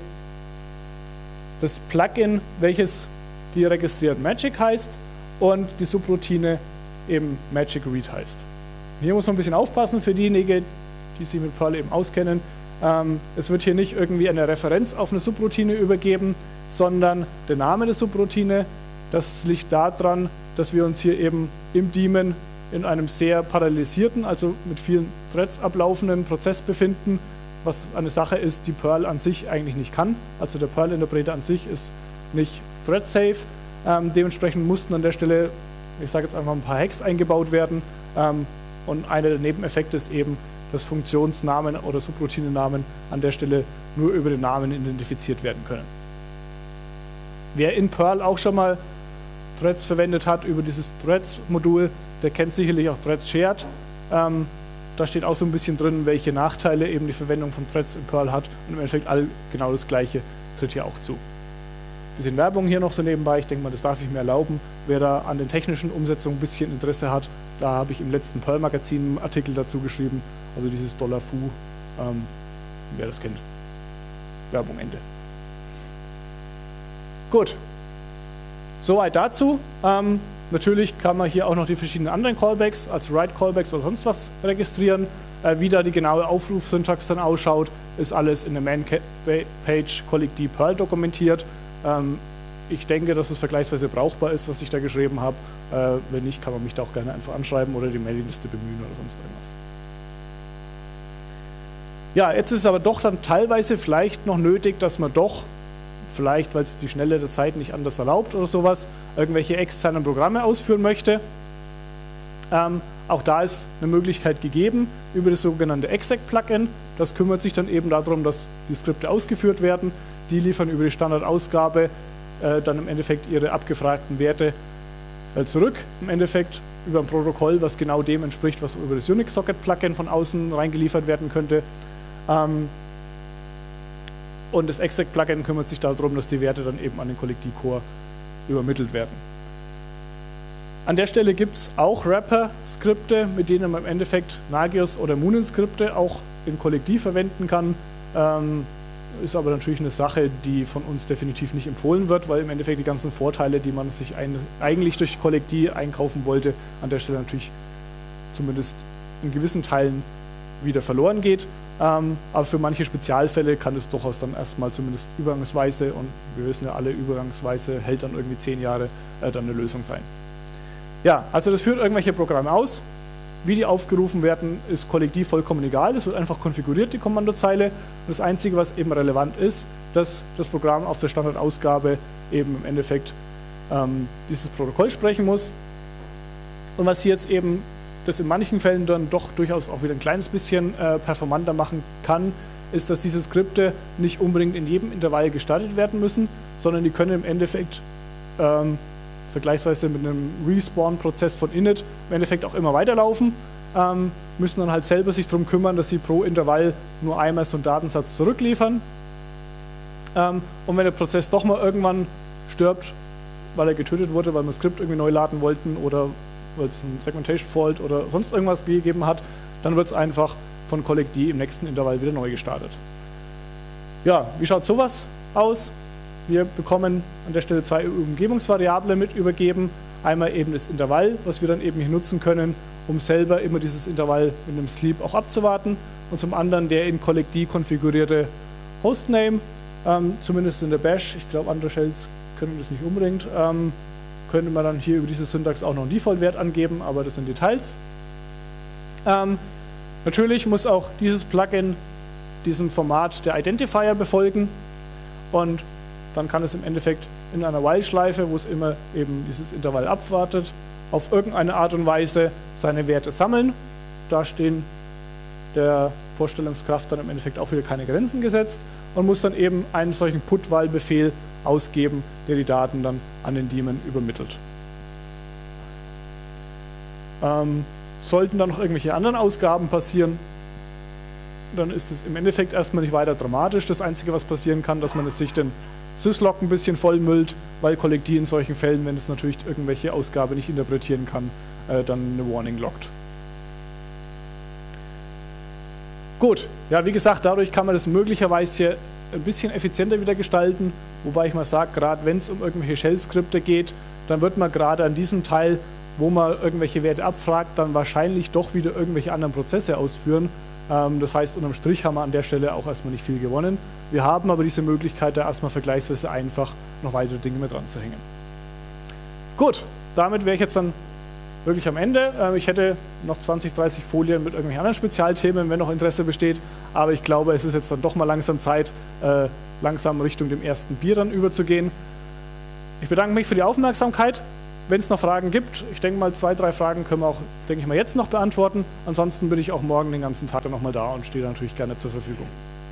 das Plugin, welches die registriert Magic heißt und die Subroutine eben Magic Read heißt. Hier muss man ein bisschen aufpassen für diejenigen, die sich mit Perl eben auskennen. Ähm, es wird hier nicht irgendwie eine Referenz auf eine Subroutine übergeben, sondern der Name der Subroutine. Das liegt daran, dass wir uns hier eben im Daemon in einem sehr parallelisierten, also mit vielen Threads ablaufenden Prozess befinden, was eine Sache ist, die Perl an sich eigentlich nicht kann. Also der Perl-Interpreter an sich ist nicht thread-safe. Ähm, dementsprechend mussten an der Stelle, ich sage jetzt einfach ein paar Hacks eingebaut werden. Ähm, und einer der Nebeneffekte ist eben, dass Funktionsnamen oder Subroutinenamen an der Stelle nur über den Namen identifiziert werden können. Wer in Perl auch schon mal Threads verwendet hat über dieses Threads-Modul, der kennt sicherlich auch Threads Shared. Ähm, da steht auch so ein bisschen drin, welche Nachteile eben die Verwendung von Threads in Perl hat. Und im Endeffekt all genau das Gleiche tritt hier auch zu. Ein bisschen Werbung hier noch so nebenbei. Ich denke mal, das darf ich mir erlauben. Wer da an den technischen Umsetzungen ein bisschen Interesse hat, da habe ich im letzten Perl-Magazin einen Artikel dazu geschrieben. Also dieses Dollar Foo, ähm, wer das kennt. Werbung Ende. Gut. Soweit dazu. Ähm, natürlich kann man hier auch noch die verschiedenen anderen Callbacks, als Write-Callbacks oder sonst was registrieren. Äh, wie da die genaue Aufrufsyntax dann ausschaut, ist alles in der Man-Page Collectd Perl dokumentiert. Ähm, ich denke, dass es vergleichsweise brauchbar ist, was ich da geschrieben habe. Äh, wenn nicht, kann man mich da auch gerne einfach anschreiben oder die Mailingliste bemühen oder sonst irgendwas. Ja, jetzt ist es aber doch dann teilweise vielleicht noch nötig, dass man doch vielleicht, weil es die Schnelle der Zeit nicht anders erlaubt oder sowas, irgendwelche externen Programme ausführen möchte. Ähm, auch da ist eine Möglichkeit gegeben über das sogenannte Exec-Plugin. Das kümmert sich dann eben darum, dass die Skripte ausgeführt werden. Die liefern über die Standardausgabe äh, dann im Endeffekt ihre abgefragten Werte äh, zurück. Im Endeffekt über ein Protokoll, was genau dem entspricht, was über das Unix-Socket-Plugin von außen reingeliefert werden könnte. Ähm, Und das Exec-Plugin kümmert sich darum, dass die Werte dann eben an den Collectd-Core übermittelt werden. An der Stelle gibt es auch Wrapper-Skripte, mit denen man im Endeffekt Nagios oder Munin-Skripte auch in Collectd verwenden kann. Ähm, ist aber natürlich eine Sache, die von uns definitiv nicht empfohlen wird, weil im Endeffekt die ganzen Vorteile, die man sich ein, eigentlich durch Collectd einkaufen wollte, an der Stelle natürlich zumindest in gewissen Teilen wieder verloren geht. Ähm, aber für manche Spezialfälle kann es durchaus dann erstmal zumindest übergangsweise, und wir wissen ja alle, übergangsweise hält dann irgendwie zehn Jahre, äh, dann eine Lösung sein. Ja, also das führt irgendwelche Programme aus. Wie die aufgerufen werden, ist kollektiv vollkommen egal. Das wird einfach konfiguriert, die Kommandozeile. Und das Einzige, was eben relevant ist, dass das Programm auf der Standardausgabe eben im Endeffekt ähm, dieses Protokoll sprechen muss. Und was hier jetzt eben das in manchen Fällen dann doch durchaus auch wieder ein kleines bisschen äh, performanter machen kann, ist, dass diese Skripte nicht unbedingt in jedem Intervall gestartet werden müssen, sondern die können im Endeffekt ähm, vergleichsweise mit einem Respawn-Prozess von init im Endeffekt auch immer weiterlaufen, ähm, müssen dann halt selber sich darum kümmern, dass sie pro Intervall nur einmal so einen Datensatz zurückliefern. Ähm, und wenn der Prozess doch mal irgendwann stirbt, weil er getötet wurde, weil wir das Skript irgendwie neu laden wollten oder weil es einen Segmentation Fault oder sonst irgendwas gegeben hat, dann wird es einfach von Collect D im nächsten Intervall wieder neu gestartet. Ja, wie schaut sowas aus? Wir bekommen an der Stelle zwei Umgebungsvariablen mit übergeben. Einmal eben das Intervall, was wir dann eben hier nutzen können, um selber immer dieses Intervall mit einem Sleep auch abzuwarten. Und zum anderen der in Collect D konfigurierte Hostname, ähm, zumindest in der Bash. Ich glaube, andere Shells können das nicht unbedingt. Ähm, könnte man dann hier über diese Syntax auch noch einen Default-Wert angeben, aber das sind Details. Ähm, natürlich muss auch dieses Plugin diesem Format der Identifier befolgen und dann kann es im Endeffekt in einer While-Schleife, wo es immer eben dieses Intervall abwartet, auf irgendeine Art und Weise seine Werte sammeln. Da stehen der Vorstellungskraft dann im Endeffekt auch wieder keine Grenzen gesetzt und muss dann eben einen solchen Put-While-Befehl ausgeben, der die Daten dann an den Daemon übermittelt. Ähm, sollten dann noch irgendwelche anderen Ausgaben passieren, dann ist es im Endeffekt erstmal nicht weiter dramatisch. Das Einzige, was passieren kann, dass man es sich den Syslog ein bisschen vollmüllt, weil Collect D in solchen Fällen, wenn es natürlich irgendwelche Ausgabe nicht interpretieren kann, äh, dann eine Warning lockt. Gut, ja, wie gesagt, dadurch kann man das möglicherweise ein bisschen effizienter wieder gestalten, wobei ich mal sage, gerade wenn es um irgendwelche Shell-Skripte geht, dann wird man gerade an diesem Teil, wo man irgendwelche Werte abfragt, dann wahrscheinlich doch wieder irgendwelche anderen Prozesse ausführen. Ähm, das heißt, unterm Strich haben wir an der Stelle auch erstmal nicht viel gewonnen. Wir haben aber diese Möglichkeit, da erstmal vergleichsweise einfach noch weitere Dinge mit dran zu hängen. Gut, damit wäre ich jetzt dann wirklich am Ende. Ähm, ich hätte noch zwanzig, dreißig Folien mit irgendwelchen anderen Spezialthemen, wenn noch Interesse besteht. Aber ich glaube, es ist jetzt dann doch mal langsam Zeit, äh, langsam Richtung dem ersten Bier dann überzugehen. Ich bedanke mich für die Aufmerksamkeit. Wenn es noch Fragen gibt, ich denke mal, zwei, drei Fragen können wir auch, denke ich mal, jetzt noch beantworten. Ansonsten bin ich auch morgen den ganzen Tag dann nochmal da und stehe natürlich gerne zur Verfügung.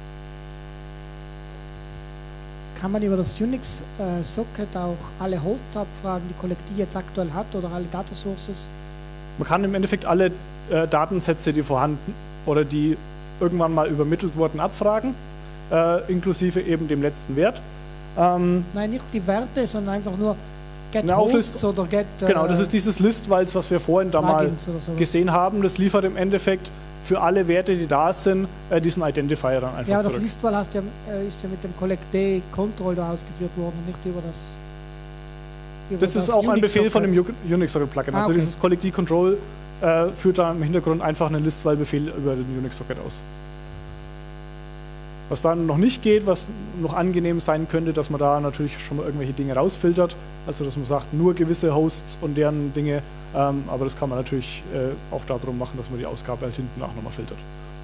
Kann man über das Unix-Socket auch alle Hosts abfragen, die Collect D jetzt aktuell hat, oder alle Data Sources? Man kann im Endeffekt alle äh, Datensätze, die vorhanden oder die irgendwann mal übermittelt wurden, abfragen, äh, inklusive eben dem letzten Wert. Ähm, Nein, nicht die Werte, sondern einfach nur Get Eine Hosts oder Get... Äh, genau, das ist dieses Listwise, was wir vorhin da mal so gesehen haben. Das liefert im Endeffekt für alle Werte, die da sind, äh, diesen Identifier dann einfach ja, zurück. Ja, das Listwise hast ja, äh, ist ja mit dem Collect D Control da ausgeführt worden, nicht über das... Über das, das ist auch ein Befehl von dem Unix-Socket-Plugin. Ah, also okay. dieses Collect D Control äh, führt da im Hintergrund einfach einen Listwise-Befehl über den Unix-Socket aus. Was dann noch nicht geht, was noch angenehm sein könnte, dass man da natürlich schon mal irgendwelche Dinge rausfiltert. Also dass man sagt, nur gewisse Hosts und deren Dinge. Ähm, aber das kann man natürlich äh, auch darum machen, dass man die Ausgabe halt hinten auch nochmal filtert.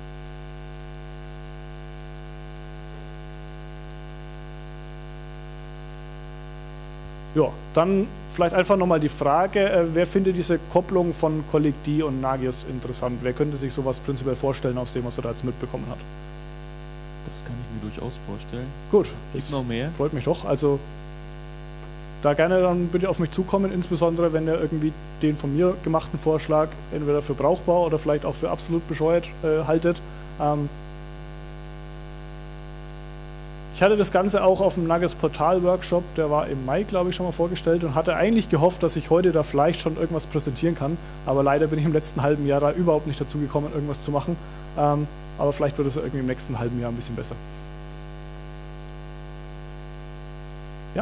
Ja, dann vielleicht einfach nochmal die Frage, äh, wer findet diese Kopplung von Collect D und Nagios interessant? Wer könnte sich sowas prinzipiell vorstellen aus dem, was er da jetzt mitbekommen hat? Das kann ich mir durchaus vorstellen. Gut, Gibt noch mehr? Freut mich doch. Also da gerne dann bitte auf mich zukommen, insbesondere wenn ihr irgendwie den von mir gemachten Vorschlag entweder für brauchbar oder vielleicht auch für absolut bescheuert äh, haltet. Ähm ich hatte das Ganze auch auf dem Nagios Portal Workshop, der war im Mai, glaube ich, schon mal vorgestellt und hatte eigentlich gehofft, dass ich heute da vielleicht schon irgendwas präsentieren kann. Aber leider bin ich im letzten halben Jahr da überhaupt nicht dazu gekommen, irgendwas zu machen. Ähm Aber vielleicht wird es irgendwie im nächsten halben Jahr ein bisschen besser. Ja?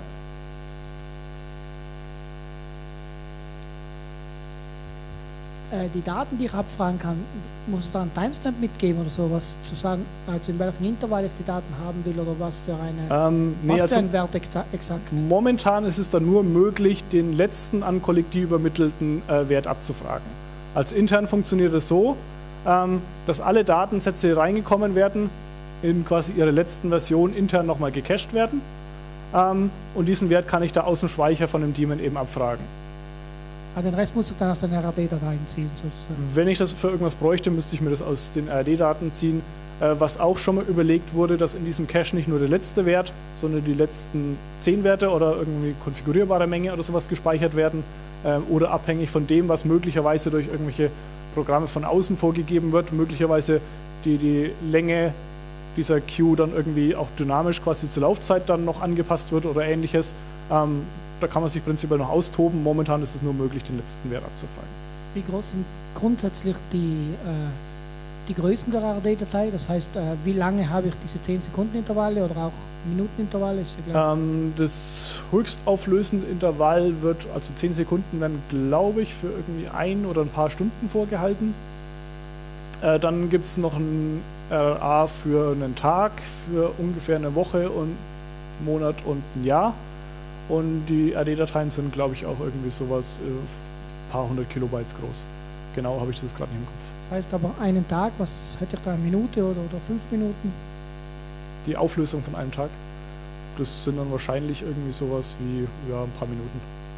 äh, die Daten, die ich abfragen kann, muss ich da einen Timestamp mitgeben oder sowas, zu sagen, also in welchem Intervall ich die Daten haben will oder was für, eine, Ähm, nee, was also für einen Wert exa exakt. momentan ist es dann nur möglich, den letzten an kollektiv übermittelten äh, Wert abzufragen. Als intern funktioniert es so, ähm, dass alle Datensätze, die reingekommen werden, in quasi ihrer letzten Version intern nochmal gecached werden. Ähm, und diesen Wert kann ich da aus dem Speicher von dem Daemon eben abfragen. Aber den Rest muss ich dann aus den R A D-Dateien ziehen sozusagen. Wenn ich das für irgendwas bräuchte, müsste ich mir das aus den R A D-Daten ziehen. Äh, was auch schon mal überlegt wurde, dass in diesem Cache nicht nur der letzte Wert, sondern die letzten zehn Werte oder irgendwie konfigurierbare Menge oder sowas gespeichert werden. Äh, oder abhängig von dem, was möglicherweise durch irgendwelche Programme von außen vorgegeben wird, möglicherweise die, die Länge dieser Queue dann irgendwie auch dynamisch quasi zur Laufzeit dann noch angepasst wird oder ähnliches. Ähm, da kann man sich prinzipiell noch austoben. Momentan ist es nur möglich, den letzten Wert abzufragen. Wie groß sind grundsätzlich die, äh, die Größen der R A D-Datei? Das heißt, äh, wie lange habe ich diese zehn Sekunden Intervalle oder auch Minutenintervalle? Ist ja klar. Ähm, das höchstauflösende Intervall wird, also zehn Sekunden werden, glaube ich, für irgendwie ein oder ein paar Stunden vorgehalten. Äh, dann gibt es noch ein R A für einen Tag, für ungefähr eine Woche und einen Monat und ein Jahr. Und die R A D-Dateien sind, glaube ich, auch irgendwie sowas äh, ein paar hundert Kilobytes groß. Genau habe ich das gerade nicht im Kopf. Das heißt aber einen Tag, was hätte ich da, eine Minute oder, oder fünf Minuten? Die Auflösung von einem Tag, das sind dann wahrscheinlich irgendwie sowas wie ja, ein paar Minuten.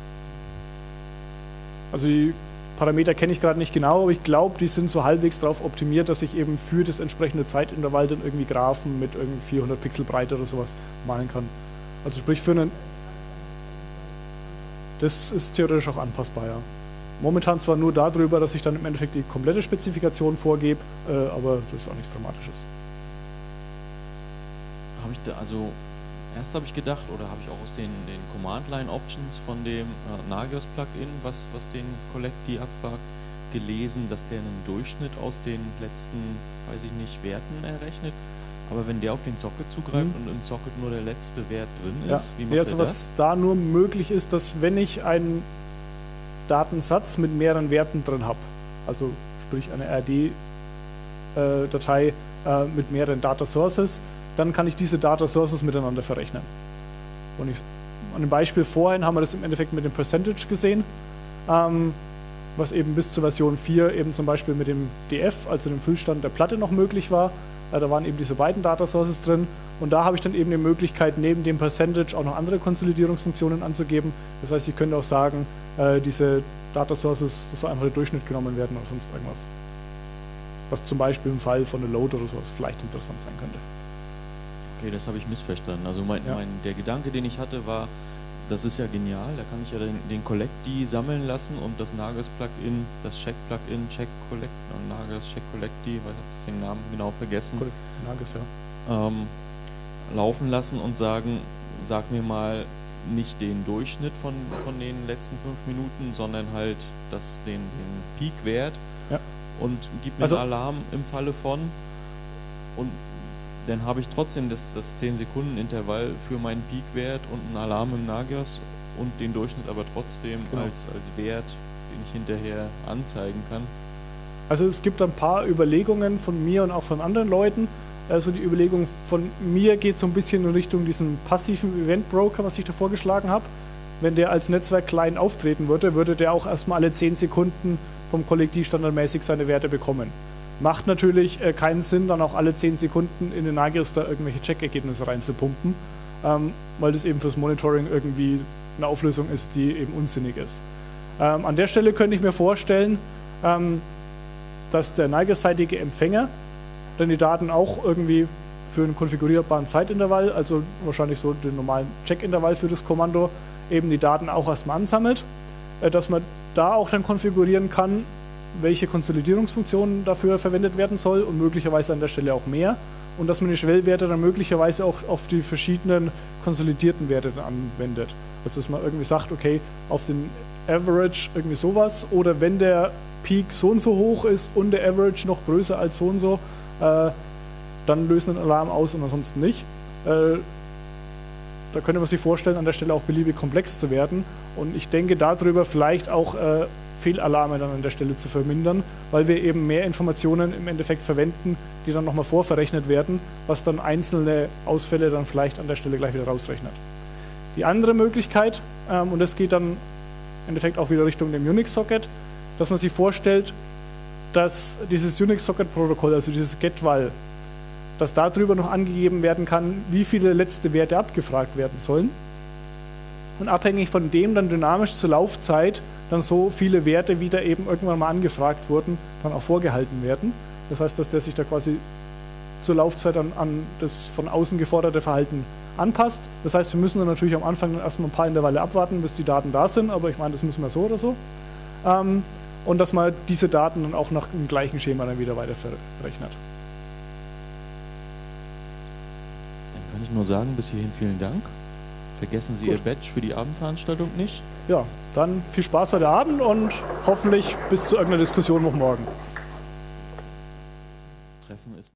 Also die Parameter kenne ich gerade nicht genau, aber ich glaube, die sind so halbwegs darauf optimiert, dass ich eben für das entsprechende Zeitintervall dann irgendwie Graphen mit irgendwie vierhundert Pixel Breite oder sowas malen kann. Also sprich für einen... Das ist theoretisch auch anpassbar, ja. Momentan zwar nur darüber, dass ich dann im Endeffekt die komplette Spezifikation vorgebe, äh, aber das ist auch nichts Dramatisches. Habe ich da, also erst habe ich gedacht, oder habe ich auch aus den, den Command-Line-Options von dem äh, Nagios-Plugin, was, was den Collectd abfragt, gelesen, dass der einen Durchschnitt aus den letzten, weiß ich nicht, Werten errechnet. Aber wenn der auf den Socket zugreift Mhm. und im Socket nur der letzte Wert drin Ja. ist, wie macht Ja, also er was das? da nur möglich ist, dass wenn ich einen Datensatz mit mehreren Werten drin habe, also sprich eine R D-Datei äh, mit mehreren Data Sources, dann kann ich diese Data Sources miteinander verrechnen. Und ich, an dem Beispiel vorhin haben wir das im Endeffekt mit dem Percentage gesehen, ähm, was eben bis zur Version vier eben zum Beispiel mit dem D F, also dem Füllstand der Platte noch möglich war. Äh, da waren eben diese beiden Data Sources drin und da habe ich dann eben die Möglichkeit, neben dem Percentage auch noch andere Konsolidierungsfunktionen anzugeben. Das heißt, ich könnte auch sagen, äh, diese Data Sources, das soll einfach der Durchschnitt genommen werden oder sonst irgendwas. Was zum Beispiel im Fall von einer Load oder sowas vielleicht interessant sein könnte. Okay, das habe ich missverstanden. Also mein, Ja. mein, der Gedanke, den ich hatte, war, das ist ja genial, da kann ich ja den, den Collectd sammeln lassen und das Nagios-Plugin, das Check-Plugin, Check-Collect, äh, Nagios Check-Collectd, weil ich habe den Namen genau vergessen, Nagios, ja. ähm, laufen lassen und sagen, sag mir mal nicht den Durchschnitt von, von den letzten fünf Minuten, sondern halt das, den, den Peak-Wert Ja. und gib mir Also- einen Alarm im Falle von und dann habe ich trotzdem das, das zehn Sekunden Intervall für meinen Peak-Wert und einen Alarm im Nagios und den Durchschnitt aber trotzdem Genau. als, als Wert, den ich hinterher anzeigen kann. Also es gibt ein paar Überlegungen von mir und auch von anderen Leuten. Also die Überlegung von mir geht so ein bisschen in Richtung diesem passiven Event-Broker, was ich da vorgeschlagen habe. Wenn der als Netzwerk klein auftreten würde, würde der auch erstmal alle zehn Sekunden vom Kollektiv standardmäßig seine Werte bekommen. Macht natürlich äh, keinen Sinn, dann auch alle zehn Sekunden in den Nagios da irgendwelche Check-Ergebnisse reinzupumpen, ähm, weil das eben fürs Monitoring irgendwie eine Auflösung ist, die eben unsinnig ist. Ähm, an der Stelle könnte ich mir vorstellen, ähm, dass der Nagios-seitige Empfänger dann die Daten auch irgendwie für einen konfigurierbaren Zeitintervall, also wahrscheinlich so den normalen Check-Intervall für das Kommando, eben die Daten auch erstmal ansammelt, äh, dass man da auch dann konfigurieren kann, welche Konsolidierungsfunktionen dafür verwendet werden soll und möglicherweise an der Stelle auch mehr und dass man die Schwellwerte dann möglicherweise auch auf die verschiedenen konsolidierten Werte dann anwendet. Also dass man irgendwie sagt, okay, auf den Average irgendwie sowas oder wenn der Peak so und so hoch ist und der Average noch größer als so und so, äh, dann lösen einen Alarm aus und ansonsten nicht. Äh, da könnte man sich vorstellen, an der Stelle auch beliebig komplex zu werden und ich denke darüber vielleicht auch äh, Fehlalarme dann an der Stelle zu vermindern, weil wir eben mehr Informationen im Endeffekt verwenden, die dann nochmal vorverrechnet werden, was dann einzelne Ausfälle dann vielleicht an der Stelle gleich wieder rausrechnet. Die andere Möglichkeit, ähm, und das geht dann im Endeffekt auch wieder Richtung dem Unix-Socket, dass man sich vorstellt, dass dieses Unix-Socket-Protokoll, also dieses get-val, dass darüber noch angegeben werden kann, wie viele letzte Werte abgefragt werden sollen. Und abhängig von dem dann dynamisch zur Laufzeit dann so viele Werte, wie da eben irgendwann mal angefragt wurden, dann auch vorgehalten werden. Das heißt, dass der sich da quasi zur Laufzeit an, an das von außen geforderte Verhalten anpasst. Das heißt, wir müssen dann natürlich am Anfang dann erstmal ein paar Intervalle abwarten, bis die Daten da sind, aber ich meine, das müssen wir so oder so. Ähm, und dass man diese Daten dann auch nach dem gleichen Schema dann wieder weiter verrechnet. Dann kann ich nur sagen, bis hierhin vielen Dank. Vergessen Sie Gut. Ihr Badge für die Abendveranstaltung nicht. Ja, dann viel Spaß heute Abend und hoffentlich bis zu irgendeiner Diskussion noch morgen. Treffen ist